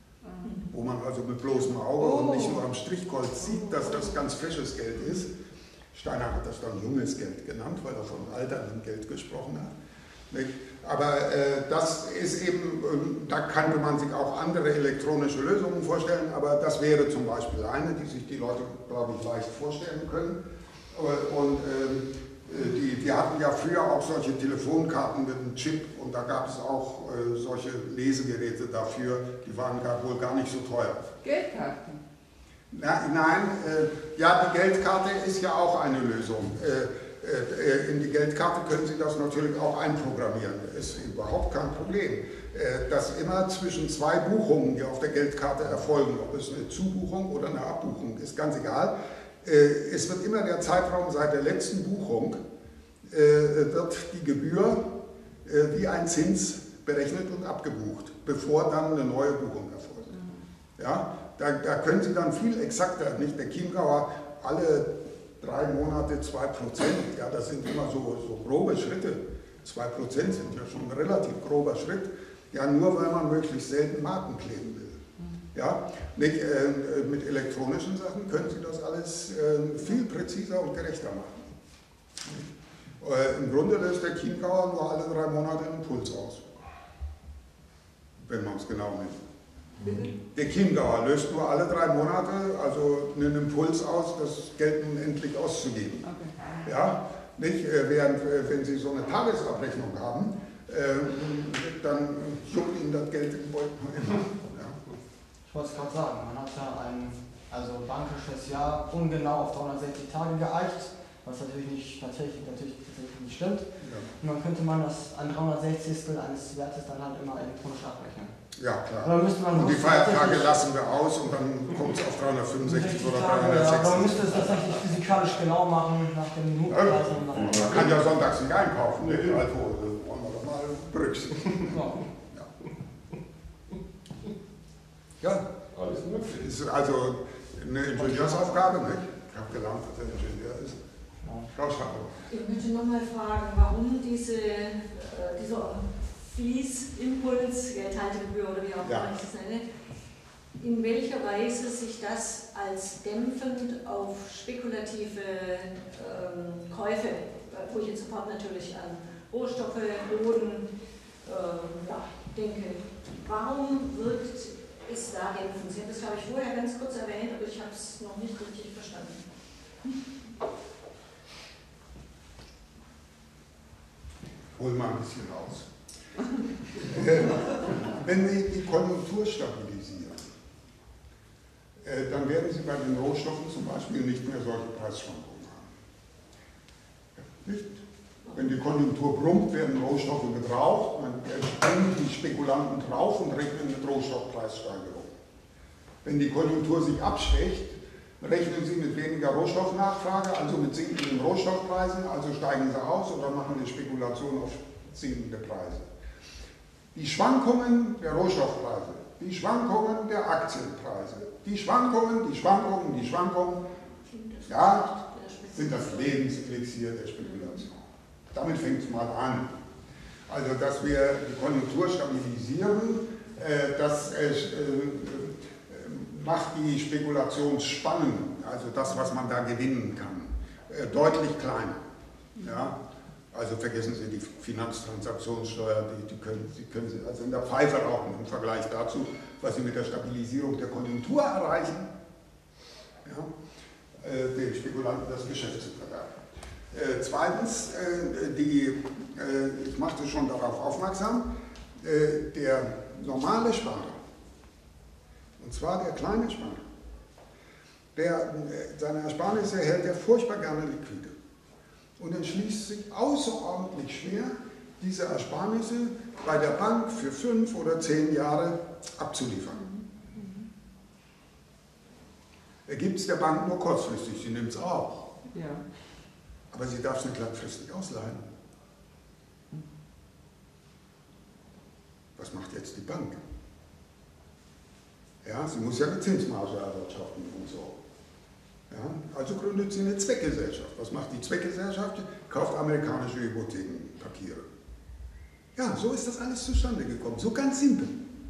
A: wo man also mit bloßem Auge oh. und nicht nur am Strichkreuz sieht, dass das ganz frisches Geld ist. Steiner hat das dann junges Geld genannt, weil er von alterndem Geld gesprochen hat. Aber äh, das ist eben, äh, da könnte man sich auch andere elektronische Lösungen vorstellen, aber das wäre zum Beispiel eine, die sich die Leute, glaube ich, leicht vorstellen können. Und äh, die, die hatten ja früher auch solche Telefonkarten mit einem Chip und da gab es auch äh, solche Lesegeräte dafür, die waren gar, wohl gar nicht so teuer.
D: Geldkarten?
A: Na, nein, äh, ja, die Geldkarte ist ja auch eine Lösung. Äh, äh, in die Geldkarte können Sie das natürlich auch einprogrammieren. Das ist überhaupt kein Problem. Äh, dass immer zwischen zwei Buchungen, die auf der Geldkarte erfolgen, ob es eine Zubuchung oder eine Abbuchung ist, ganz egal. Äh, es wird immer der Zeitraum seit der letzten Buchung, äh, wird die Gebühr äh, wie ein Zins berechnet und abgebucht, bevor dann eine neue Buchung erfolgt. Ja? Da, da können Sie dann viel exakter, nicht? Der Chiemgauer, alle drei Monate zwei Prozent, ja, das sind immer so, so grobe Schritte. zwei Prozent sind ja schon ein relativ grober Schritt, ja, nur weil man möglichst selten Marken kleben will. Ja, nicht, äh, mit elektronischen Sachen können Sie das alles äh, viel präziser und gerechter machen. Äh, Im Grunde löst der Chiemgauer nur alle drei Monate einen Puls aus, wenn man es genau nimmt. Der Chiemgauer löst nur alle drei Monate also einen Impuls aus, das Geld nun endlich auszugeben. Okay. Ja, nicht, während wenn Sie so eine Tagesabrechnung haben, äh, dann schubt Ihnen das Geld im Beutel immer. Ja.
I: Ich wollte es gerade sagen, man hat ja ein also bankisches Jahr ungenau auf dreihundertsechzig Tage geeicht, was natürlich nicht, tatsächlich, natürlich, tatsächlich nicht stimmt. Ja. Und dann könnte man das an dreihundertsechzigstel eines Wertes dann halt immer elektronisch abrechnen.
A: Ja, klar.
I: Dann müsste man
A: und die Feiertage lassen wir aus und dann kommt es auf dreihundertfünfundsechzig oder dreihundertsechzig.
I: Ja, man müsste es tatsächlich physikalisch genau machen, nach dem Minutenpreis. Ja,
A: man kann ja sonntags nicht einkaufen, ne? Also wollen wir doch mal berücksichtigen. Ja. Ja, alles möglich. Ist also eine Ingenieursaufgabe, ne? Ich habe gelernt, dass er Ingenieur ist. Frau Schapper.
B: Ich möchte nochmal fragen, warum diese, äh, dieser Fließimpuls, Geldhaltegebühr oder wie auch immer ich das nenne, in welcher Weise sich das als dämpfend auf spekulative ähm, Käufe, wo ich jetzt sofort natürlich an Rohstoffe, Boden äh, ja, denke, warum wirkt es da dämpfend? Sie haben das, glaube ich, vorher ganz kurz erwähnt, aber ich habe es noch nicht richtig verstanden.
A: hol mal ein bisschen aus. äh, wenn Sie die Konjunktur stabilisieren, äh, dann werden Sie bei den Rohstoffen zum Beispiel nicht mehr solche Preisschwankungen haben. Ja, nicht? Wenn die Konjunktur brummt, werden Rohstoffe gebraucht, dann springen die Spekulanten drauf und rechnen mit Rohstoffpreissteigerung. Wenn die Konjunktur sich abschwächt, rechnen Sie mit weniger Rohstoffnachfrage, also mit sinkenden Rohstoffpreisen, also steigen Sie aus oder machen eine Spekulation auf sinkende Preise. Die Schwankungen der Rohstoffpreise, die Schwankungen der Aktienpreise, die Schwankungen, die Schwankungen, die Schwankungen, ja, sind das Lebenselixier der Spekulation. Damit fängt es mal an. Also, dass wir die Konjunktur stabilisieren, äh, das äh, äh, macht die Spekulationsspannen, also das, was man da gewinnen kann, äh, deutlich kleiner. Ja? Also vergessen Sie die Finanztransaktionssteuer, die, die, können, die können Sie also in der Pfeife rauchen im Vergleich dazu, was Sie mit der Stabilisierung der Konjunktur erreichen, ja? äh, den Spekulanten das Geschäft zu verderben. Äh, zweitens, äh, die, äh, ich machte schon darauf aufmerksam, äh, der normale Sparer, und zwar der kleine Sparer, der äh, seine Ersparnisse hält er furchtbar gerne liquide und entschließt sich außerordentlich schwer, diese Ersparnisse bei der Bank für fünf oder zehn Jahre abzuliefern. Er gibt es der Bank nur kurzfristig, sie nimmt es auch.
D: Ja.
A: Aber sie darf es nicht langfristig ausleihen. Was macht jetzt die Bank? Ja, sie muss ja eine Zinsmarge erwirtschaften und so. Ja, also gründet sie eine Zweckgesellschaft. Was macht die Zweckgesellschaft? Kauft amerikanische Hypothekenpapiere. Ja, so ist das alles zustande gekommen. So ganz simpel.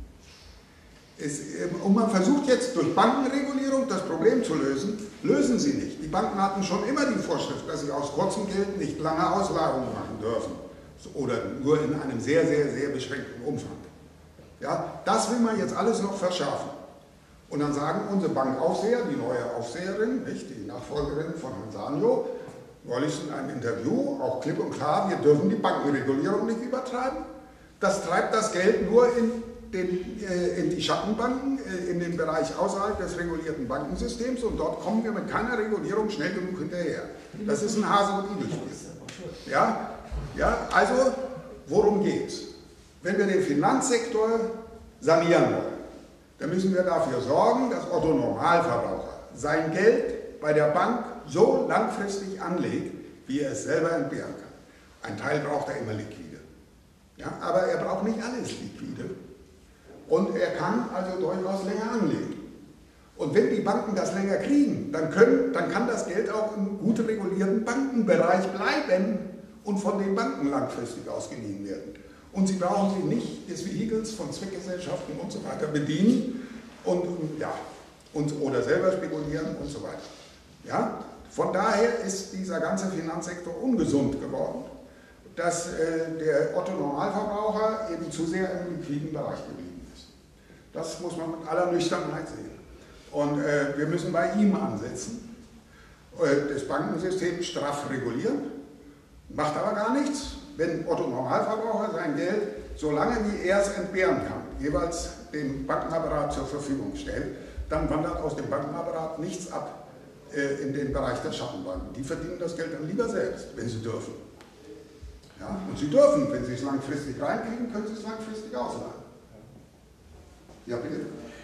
A: Es, und man versucht jetzt durch Bankenregulierung das Problem zu lösen. Lösen sie nicht. Die Banken hatten schon immer die Vorschrift, dass sie aus kurzem Geld nicht lange Auslagerungen machen dürfen. Oder nur in einem sehr, sehr, sehr beschränkten Umfang. Ja, das will man jetzt alles noch verschärfen. Und dann sagen unsere Bankaufseher, die neue Aufseherin, nicht, die Nachfolgerin von Herrn Sanjo, neulich in einem Interview, auch klipp und klar, wir dürfen die Bankenregulierung nicht übertreiben. Das treibt das Geld nur in, den, äh, in die Schattenbanken, äh, in den Bereich außerhalb des regulierten Bankensystems und dort kommen wir mit keiner Regulierung schnell genug hinterher. Das ist ein Hase- und Igel-Spiel. Ja? Ja, also, worum geht's? Wenn wir den Finanzsektor sanieren wollen, dann müssen wir dafür sorgen, dass Otto Normalverbraucher sein Geld bei der Bank so langfristig anlegt, wie er es selber entbehren kann. Ein Teil braucht er immer liquide. Ja, aber er braucht nicht alles liquide. Und er kann also durchaus länger anlegen. Und wenn die Banken das länger kriegen, dann, können, dann kann das Geld auch im gut regulierten Bankenbereich bleiben und von den Banken langfristig ausgeliehen werden. Und sie brauchen sich nicht des Vehikels von Zweckgesellschaften und so weiter bedienen und, ja, und, oder selber spekulieren und so weiter. Ja? Von daher ist dieser ganze Finanzsektor ungesund geworden, dass äh, der Otto-Normalverbraucher eben zu sehr im liquiden Bereich geblieben ist. Das muss man mit aller Nüchternheit sehen. Und äh, wir müssen bei ihm ansetzen, äh, das Bankensystem straff regulieren, macht aber gar nichts. Wenn Otto Normalverbraucher sein Geld, so lange wie er es entbehren kann, jeweils dem Bankenapparat zur Verfügung stellt, dann wandert aus dem Bankenapparat nichts ab äh, in den Bereich der Schattenbanken. Die verdienen das Geld dann lieber selbst, wenn sie dürfen. Ja? Und sie dürfen, wenn sie es langfristig reinkriegen, können sie es langfristig ausleihen. Ja, bitte.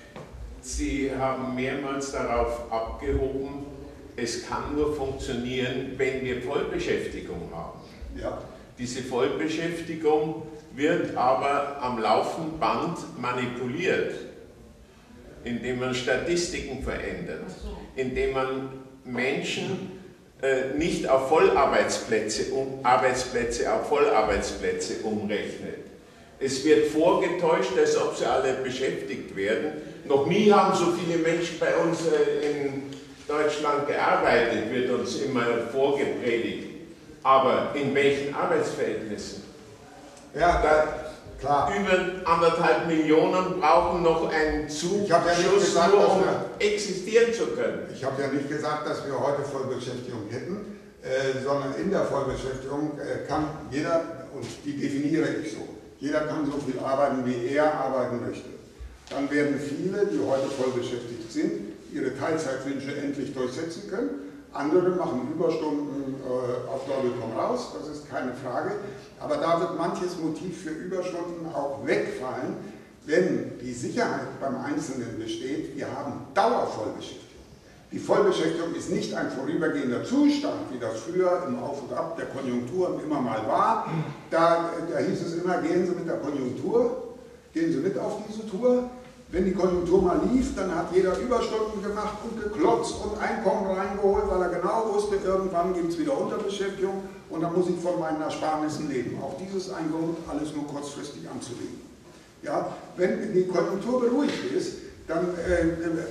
E: Sie haben mehrmals darauf abgehoben, es kann nur funktionieren, wenn wir Vollbeschäftigung haben.
A: Ja.
E: Diese Vollbeschäftigung wird aber am laufenden Band manipuliert, indem man Statistiken verändert, indem man Menschen äh, nicht auf Vollarbeitsplätze, um, Arbeitsplätze auf Vollarbeitsplätze umrechnet. Es wird vorgetäuscht, als ob sie alle beschäftigt werden. Noch nie haben so viele Menschen bei uns äh, in Deutschland gearbeitet, wird uns immer vorgepredigt. Aber in welchen Arbeitsverhältnissen?
A: Ja, da, klar.
E: Über anderthalb Millionen brauchen noch einen Zuschuss,
A: ja
E: nur um existieren zu können.
A: Ich habe ja nicht gesagt, dass wir heute Vollbeschäftigung hätten. äh, sondern in der Vollbeschäftigung äh, kann jeder, und die definiere ich so, jeder kann so viel arbeiten, wie er arbeiten möchte. Dann werden viele, die heute vollbeschäftigt sind, ihre Teilzeitwünsche endlich durchsetzen können. Andere machen Überstunden äh, auf Teufel komm raus, das ist keine Frage. Aber da wird manches Motiv für Überstunden auch wegfallen, wenn die Sicherheit beim Einzelnen besteht, wir haben Dauervollbeschäftigung. Die Vollbeschäftigung ist nicht ein vorübergehender Zustand, wie das früher im Auf und Ab der Konjunkturen immer mal war. Da, da hieß es immer, gehen Sie mit der Konjunktur, gehen Sie mit auf diese Tour. Wenn die Konjunktur mal lief, dann hat jeder Überstunden gemacht und geklotzt und Einkommen reingeholt, weil er genau wusste, irgendwann gibt es wieder Unterbeschäftigung und dann muss ich von meinen Ersparnissen leben. Auch dieses ein Grund, alles nur kurzfristig anzulegen. Ja, wenn die Konjunktur beruhigt ist, dann äh,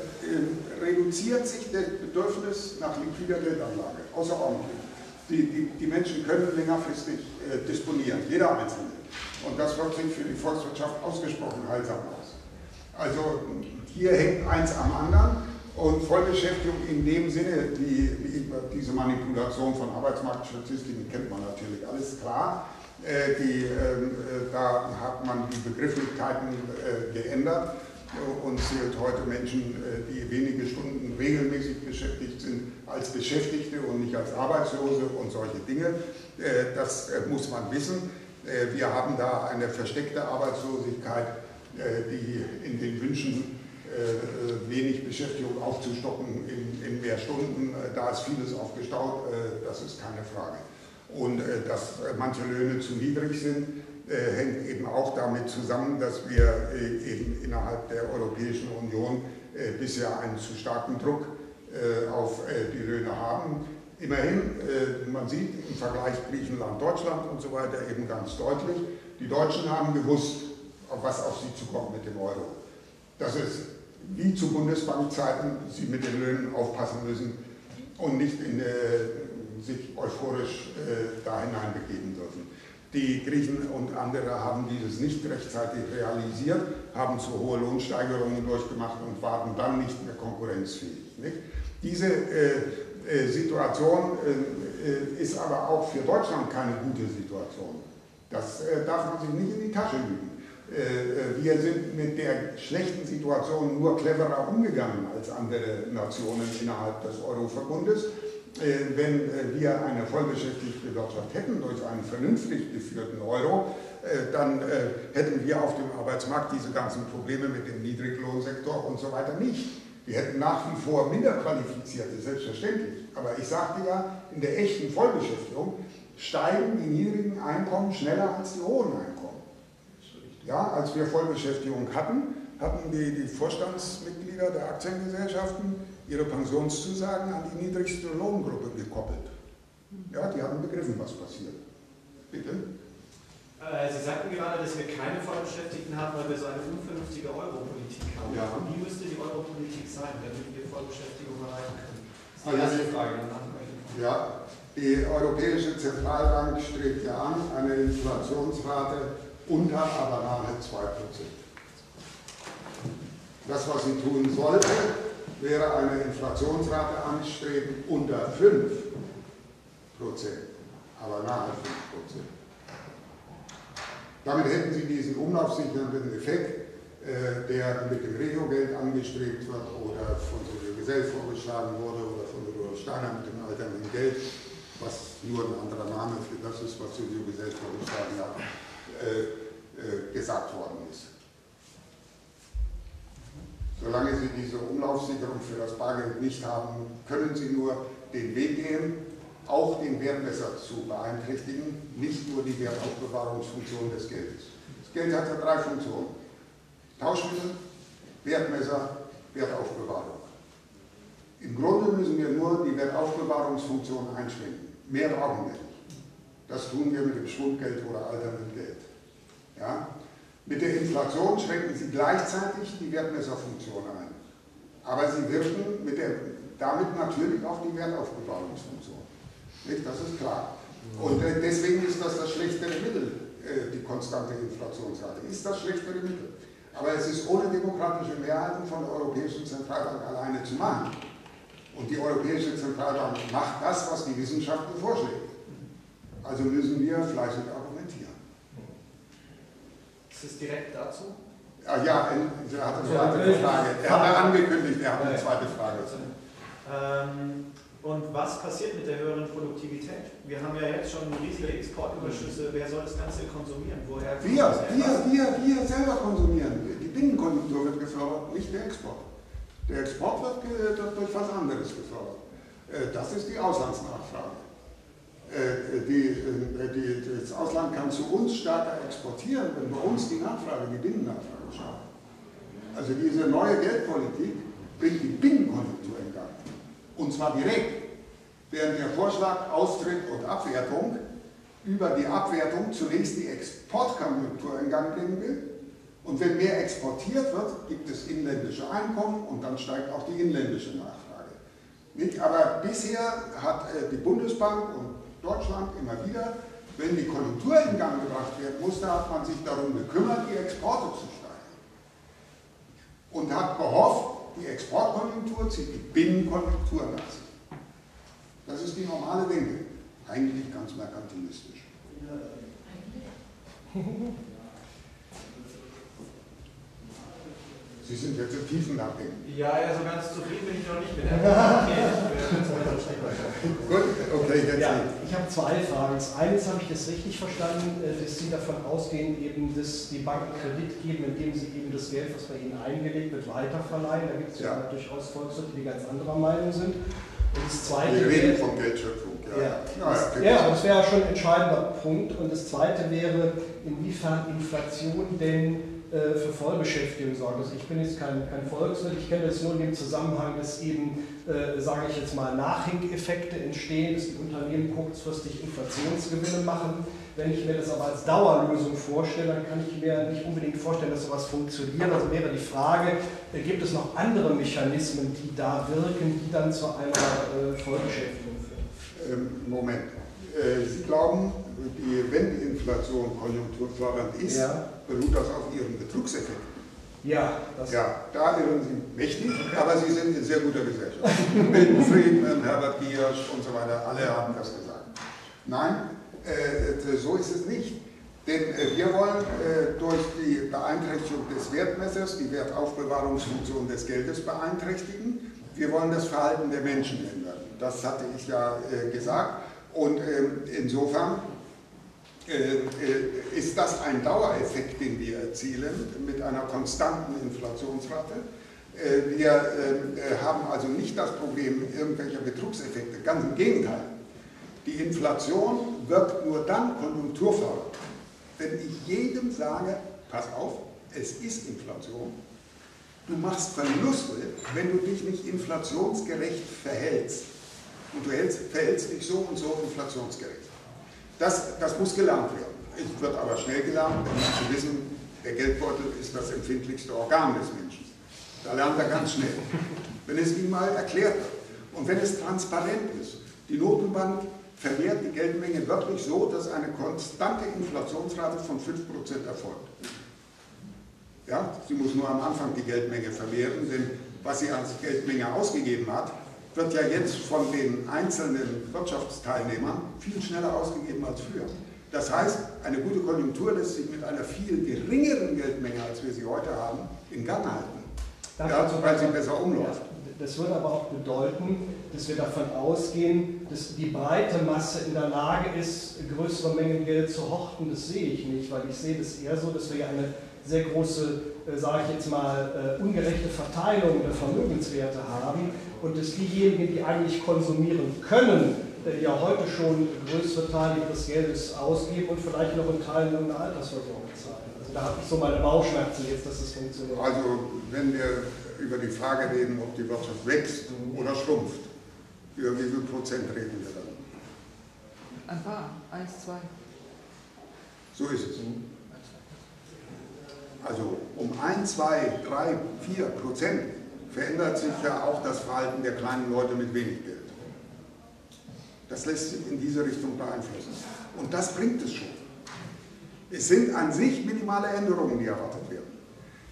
A: äh, reduziert sich das Bedürfnis nach liquider Geldanlage, außerordentlich. Die, die, die Menschen können längerfristig äh, disponieren, jeder Einzelne. Und das wirkt sich für die Volkswirtschaft ausgesprochen heilsam aus. Also hier hängt eins am anderen und Vollbeschäftigung in dem Sinne, die, die, diese Manipulation von Arbeitsmarktstatistiken kennt man natürlich, alles klar. Äh, die, äh, da hat man die Begrifflichkeiten äh, geändert und zählt heute Menschen, äh, die wenige Stunden regelmäßig beschäftigt sind, als Beschäftigte und nicht als Arbeitslose und solche Dinge. Äh, das äh, muss man wissen. Äh, wir haben da eine versteckte Arbeitslosigkeit, die in den Wünschen, äh, wenig Beschäftigung aufzustocken in, in mehr Stunden. Da ist vieles aufgestaut, äh, das ist keine Frage. Und äh, dass manche Löhne zu niedrig sind, äh, hängt eben auch damit zusammen, dass wir äh, eben innerhalb der Europäischen Union äh, bisher einen zu starken Druck äh, auf äh, die Löhne haben. Immerhin, äh, man sieht im Vergleich Griechenland, Deutschland und so weiter eben ganz deutlich, die Deutschen haben gewusst, auf was auf sie zukommt mit dem Euro. Dass es wie zu Bundesbankzeiten sie mit den Löhnen aufpassen müssen und nicht in, äh, sich euphorisch äh, da hineinbegeben dürfen. Die Griechen und andere haben dieses nicht rechtzeitig realisiert, haben zu hohe Lohnsteigerungen durchgemacht und waren dann nicht mehr konkurrenzfähig. Nicht? Diese äh, äh, Situation äh, ist aber auch für Deutschland keine gute Situation. Das äh, darf man sich nicht in die Tasche lügen. Wir sind mit der schlechten Situation nur cleverer umgegangen als andere Nationen innerhalb des Euro-Verbundes. Wenn wir eine vollbeschäftigte Wirtschaft hätten durch einen vernünftig geführten Euro, dann hätten wir auf dem Arbeitsmarkt diese ganzen Probleme mit dem Niedriglohnsektor und so weiter nicht. Wir hätten nach wie vor Minderqualifizierte, selbstverständlich. Aber ich sagte ja, in der echten Vollbeschäftigung steigen die niedrigen Einkommen schneller als die hohen Einkommen. Ja, als wir Vollbeschäftigung hatten, hatten die, die Vorstandsmitglieder der Aktiengesellschaften ihre Pensionszusagen an die niedrigste Lohngruppe gekoppelt. Ja, die haben begriffen, was passiert. Bitte?
C: Äh, Sie sagten gerade, dass wir keine Vollbeschäftigten haben, weil wir so eine unvernünftige Europolitik haben.
A: Ja.
C: Wie müsste die Europolitik sein, damit wir Vollbeschäftigung erreichen können? Das ist die
A: Also
C: erste
A: die,
C: Frage. Danach.
A: Ja, die Europäische Zentralbank strebt ja an, eine Inflationsrate unter, aber nahe zwei Prozent. Das, was sie tun sollte, wäre eine Inflationsrate anstreben unter fünf Prozent, aber nahe fünf Prozent. Damit hätten sie diesen umlaufsichernden Effekt, äh, der mit dem Regio-Geld angestrebt wird oder von der Gesell vorgeschlagen wurde oder von Rudolf Steiner mit dem alternden Geld, was nur ein anderer Name für das ist, was die Gesell vorgeschlagen hat. Äh, äh, gesagt worden ist. Solange Sie diese Umlaufsicherung für das Bargeld nicht haben, können Sie nur den Weg gehen, auch den Wertmesser zu beeinträchtigen, nicht nur die Wertaufbewahrungsfunktion des Geldes. Das Geld hat ja drei Funktionen: Tauschmittel, Wertmesser, Wertaufbewahrung. Im Grunde müssen wir nur die Wertaufbewahrungsfunktion einschränken. Mehr brauchen wir nicht. Das tun wir mit dem Schwundgeld oder alterndem Geld. Ja? Mit der Inflation schränken Sie gleichzeitig die Wertmesserfunktion ein. Aber Sie wirken mit der, damit natürlich auch die Wertaufbewahrungsfunktion. Nicht? Das ist klar. Und äh, deswegen ist das das schlechtere Mittel, äh, die konstante Inflationsrate. Ist das schlechtere Mittel. Aber es ist ohne demokratische Mehrheiten von der Europäischen Zentralbank alleine zu machen. Und die Europäische Zentralbank macht das, was die Wissenschaft vorschlägt. Also müssen wir fleißig argumentieren.
C: Ist es direkt dazu?
A: Ah, ja, er hat eine zweite Frage. Er hat angekündigt, er hat eine zweite Frage.
C: Ähm, und was passiert mit der höheren Produktivität? Wir haben ja jetzt schon riesige Exportüberschüsse. Wer soll das Ganze konsumieren? Woher
A: Wir, wir, wir, wir selber konsumieren. Die Binnenkonjunktur wird gefördert, nicht der Export. Der Export wird durch was anderes gefördert. Das ist die Auslandsnachfrage. Die, die, das Ausland kann zu uns stärker exportieren, wenn bei uns die Nachfrage, die Binnennachfrage schaut. Also diese neue Geldpolitik bringt die Binnenkonjunktur in Gang. Und zwar direkt, während der Vorschlag Austritt und Abwertung über die Abwertung zunächst die Exportkonjunktur in Gang bringen will. Und wenn mehr exportiert wird, gibt es inländische Einkommen und dann steigt auch die inländische Nachfrage. Nicht? Aber bisher hat die Bundesbank und Deutschland immer wieder, wenn die Konjunktur in Gang gebracht werden musste, hat man sich darum gekümmert, die Exporte zu steigern. Und hat gehofft, die Exportkonjunktur zieht die Binnenkonjunktur nach sich. Das ist die normale Denke. Eigentlich ganz merkantilistisch. Sie sind jetzt im tiefen Nachdenken.
C: Ja, ja, so ganz zufrieden bin ich noch nicht mit der okay.
A: Gut, okay, jetzt.
J: Ja, ich habe zwei Fragen. Eines habe ich das richtig verstanden, dass Sie davon ausgehen, eben, dass die Banken Kredit geben, indem sie eben das Geld, was bei ihnen eingelegt wird, weiterverleihen. Da gibt es ja, ja durchaus Volkswirte, die ganz anderer Meinung sind. Und das Zweite,
A: wir reden von Geldschöpfung, ja.
J: Ja,
A: ja,
J: das, ja, ja, das wäre ja schon ein entscheidender Punkt. Und das Zweite wäre, inwiefern Inflation denn für Vollbeschäftigung sorgt. Also ich bin jetzt kein, kein Volkswirt, ich kenne das nur in dem Zusammenhang, dass eben, äh, sage ich jetzt mal, Nachhinkeffekte entstehen, dass die Unternehmen kurzfristig Inflationsgewinne machen. Wenn ich mir das aber als Dauerlösung vorstelle, dann kann ich mir nicht unbedingt vorstellen, dass sowas funktioniert. Also wäre die Frage, äh, gibt es noch andere Mechanismen, die da wirken, die dann zu einer äh, Vollbeschäftigung führen?
A: Ähm, Moment. Äh, Sie glauben, die, wenn die Inflation konjunkturfördernd ist, ja, beruht das auf Ihrem Betrugseffekt.
J: Ja, das
A: ja, da irren Sie mächtig, aber Sie sind in sehr guter Gesellschaft. Milton Friedman, Herbert Giersch und so weiter, alle haben das gesagt. Nein, äh, so ist es nicht. Denn äh, wir wollen äh, durch die Beeinträchtigung des Wertmessers die Wertaufbewahrungsfunktion des Geldes beeinträchtigen. Wir wollen das Verhalten der Menschen ändern. Das hatte ich ja äh, gesagt. Und äh, insofern äh, ist das ein Dauereffekt, den wir erzielen mit einer konstanten Inflationsrate. Äh, wir äh, haben also nicht das Problem irgendwelcher Betrugseffekte, ganz im Gegenteil. Die Inflation wirkt nur dann konjunkturfördernd, wenn ich jedem sage, pass auf, es ist Inflation. Du machst Verluste, wenn du dich nicht inflationsgerecht verhältst. Und du hältst, verhältst dich so und so inflationsgerecht. Das, das muss gelernt werden. Es wird aber schnell gelernt, denn Sie wissen, der Geldbeutel ist das empfindlichste Organ des Menschen. Da lernt er ganz schnell, wenn es ihm mal erklärt wird. Und wenn es transparent ist, die Notenbank vermehrt die Geldmenge wirklich so, dass eine konstante Inflationsrate von fünf Prozent erfolgt. Ja, sie muss nur am Anfang die Geldmenge vermehren, denn was sie als Geldmenge ausgegeben hat, wird ja jetzt von den einzelnen Wirtschaftsteilnehmern viel schneller ausgegeben als früher. Das heißt, eine gute Konjunktur lässt sich mit einer viel geringeren Geldmenge, als wir sie heute haben, in Gang halten. Ja, weil sie besser umläuft.
J: Das würde aber auch bedeuten, dass wir davon ausgehen, dass die breite Masse in der Lage ist, größere Mengen Geld zu horten. Das sehe ich nicht, weil ich sehe das eher so, dass wir ja eine sehr große, äh, sage ich jetzt mal, äh, ungerechte Verteilung der Vermögenswerte haben und dass diejenigen, die eigentlich konsumieren können, äh, ja heute schon größere Teile ihres Geldes ausgeben und vielleicht noch in Teilen eine Altersversorgung zahlen. Also da habe ich so meine Bauchschmerzen jetzt, dass es funktioniert.
A: Also wenn wir über die Frage reden, ob die Wirtschaft wächst oder schrumpft, über wie viel Prozent reden wir dann?
D: Ein paar, eins, zwei.
A: So ist es. Also um ein, zwei, drei, vier Prozent verändert sich ja auch das Verhalten der kleinen Leute mit wenig Geld. Das lässt sich in diese Richtung beeinflussen. Und das bringt es schon. Es sind an sich minimale Änderungen, die erwartet werden.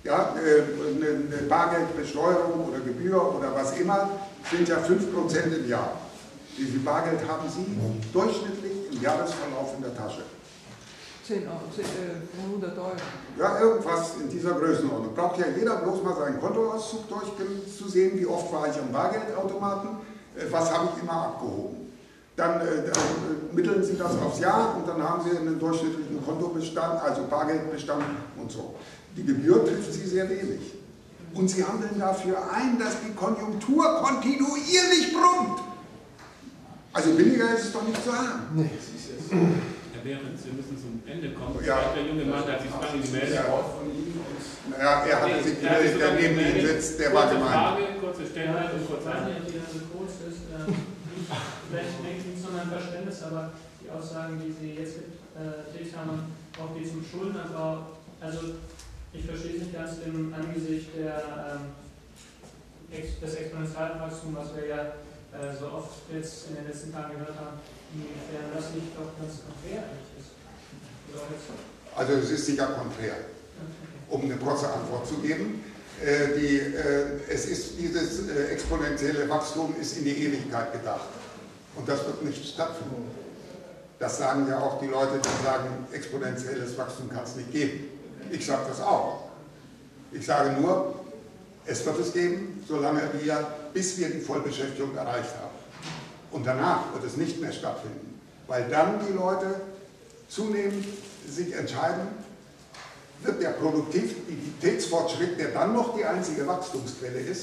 A: Ja, eine Bargeldbesteuerung oder Gebühr oder was immer sind ja fünf Prozent im Jahr. Wie viel Bargeld haben Sie durchschnittlich im Jahresverlauf in der Tasche?
D: zehn, hundert Euro.
A: Ja, irgendwas in dieser Größenordnung. Braucht ja jeder bloß mal seinen Kontoauszug durchzusehen, wie oft war ich am Bargeldautomaten, was habe ich immer abgehoben. Dann äh, mitteln Sie das aufs Jahr und dann haben Sie einen durchschnittlichen Kontobestand, also Bargeldbestand und so. Die Gebühr trifft Sie sehr wenig. Und Sie handeln dafür ein, dass die Konjunktur kontinuierlich brummt. Also billiger ist es doch nicht zu haben.
J: Nee.
K: Herr Behrens, wir müssen zum Ende kommen.
A: Ja.
K: Der junge Mann hat sich lange gemeldet.
A: Naja, er hatte sich gemeldet, der neben Ihnen sitzt, der war gemeint.
K: Frage, kurze Stellung und kurz an.
L: Die also kurz ist, äh, vielleicht denke ich nicht so ein Verständnis, aber die Aussagen, die Sie jetzt getätigt äh, haben, auch die zum Schuldenabbau, also ich verstehe es nicht ganz im Angesicht der, ähm, ex, des Exponentialwachstums, was wir ja äh, so oft jetzt in den letzten Tagen gehört haben, inwiefern das nicht doch ganz konträr eigentlich ist.
A: Also es ist sicher konträr, um eine kurze Antwort zu geben. Äh, die, äh, es ist, dieses äh, exponentielle Wachstum ist in die Ewigkeit gedacht und das wird nicht stattfinden. Das sagen ja auch die Leute, die sagen, exponentielles Wachstum kann es nicht geben. Ich sage das auch. Ich sage nur, es wird es geben, solange wir, bis wir die Vollbeschäftigung erreicht haben. Und danach wird es nicht mehr stattfinden, weil dann die Leute zunehmend sich entscheiden, wird der Produktivitätsfortschritt, der dann noch die einzige Wachstumsquelle ist,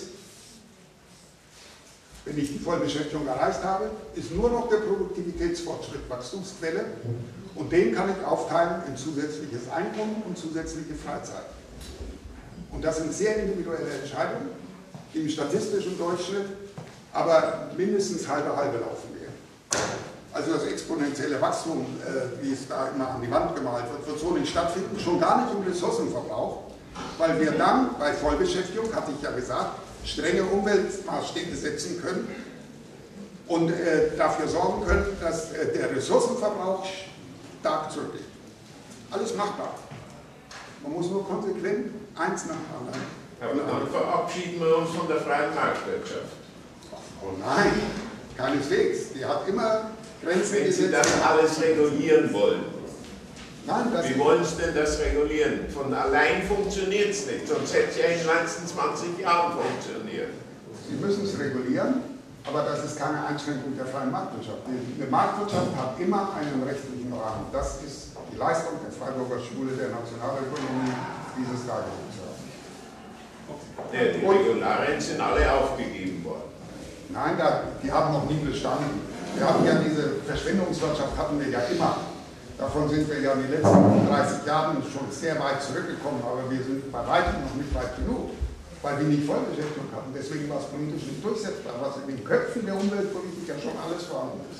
A: wenn ich die Vollbeschäftigung erreicht habe, ist nur noch der Produktivitätsfortschritt Wachstumsquelle und den kann ich aufteilen in zusätzliches Einkommen und zusätzliche Freizeit. Und das sind sehr individuelle Entscheidungen, die im statistischen Durchschnitt aber mindestens halbe halbe laufen werden. Also das exponentielle Wachstum, äh, wie es da immer an die Wand gemalt wird, wird so nicht stattfinden, schon gar nicht im Ressourcenverbrauch, weil wir dann bei Vollbeschäftigung, hatte ich ja gesagt, strenge Umweltmaßstäbe setzen können und äh, dafür sorgen können, dass äh, der Ressourcenverbrauch stark zurückgeht. Alles machbar. Man muss nur konsequent eins nach dem anderen.
E: Aber dann verabschieden wir uns von der freien Marktwirtschaft.
A: Oh nein, keineswegs. Die hat immer Grenzen
E: Wenn
A: gesetzt.
E: Sie das alles regulieren wollen,
A: nein, das
E: wie wollen Sie denn das regulieren? Von allein funktioniert es nicht, sonst hätte es ja in den letzten zwanzig Jahren funktioniert.
A: Sie müssen es regulieren, aber das ist keine Einschränkung der freien Marktwirtschaft. Eine Marktwirtschaft hat immer einen rechtlichen Rahmen. Das ist die Leistung der Freiburger Schule der Nationalökonomie, dieses dargelegt zu haben.
E: Ja, die Regularien sind alle aufgegeben worden.
A: Nein, da, die haben noch nie bestanden. Wir haben ja diese Verschwendungswirtschaft hatten wir ja immer. Davon sind wir ja in den letzten dreißig Jahren schon sehr weit zurückgekommen, aber wir sind bei weitem noch nicht weit genug, weil wir nicht Vollbeschäftigung hatten. Deswegen war es politisch nicht durchsetzbar, was in den Köpfen der Umweltpolitiker schon alles vorhanden ist.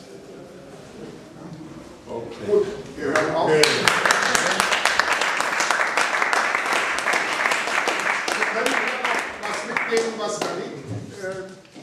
A: Ja. Okay. Gut, wir hören auf. Okay. Wir können noch was mitnehmen, was da liegt.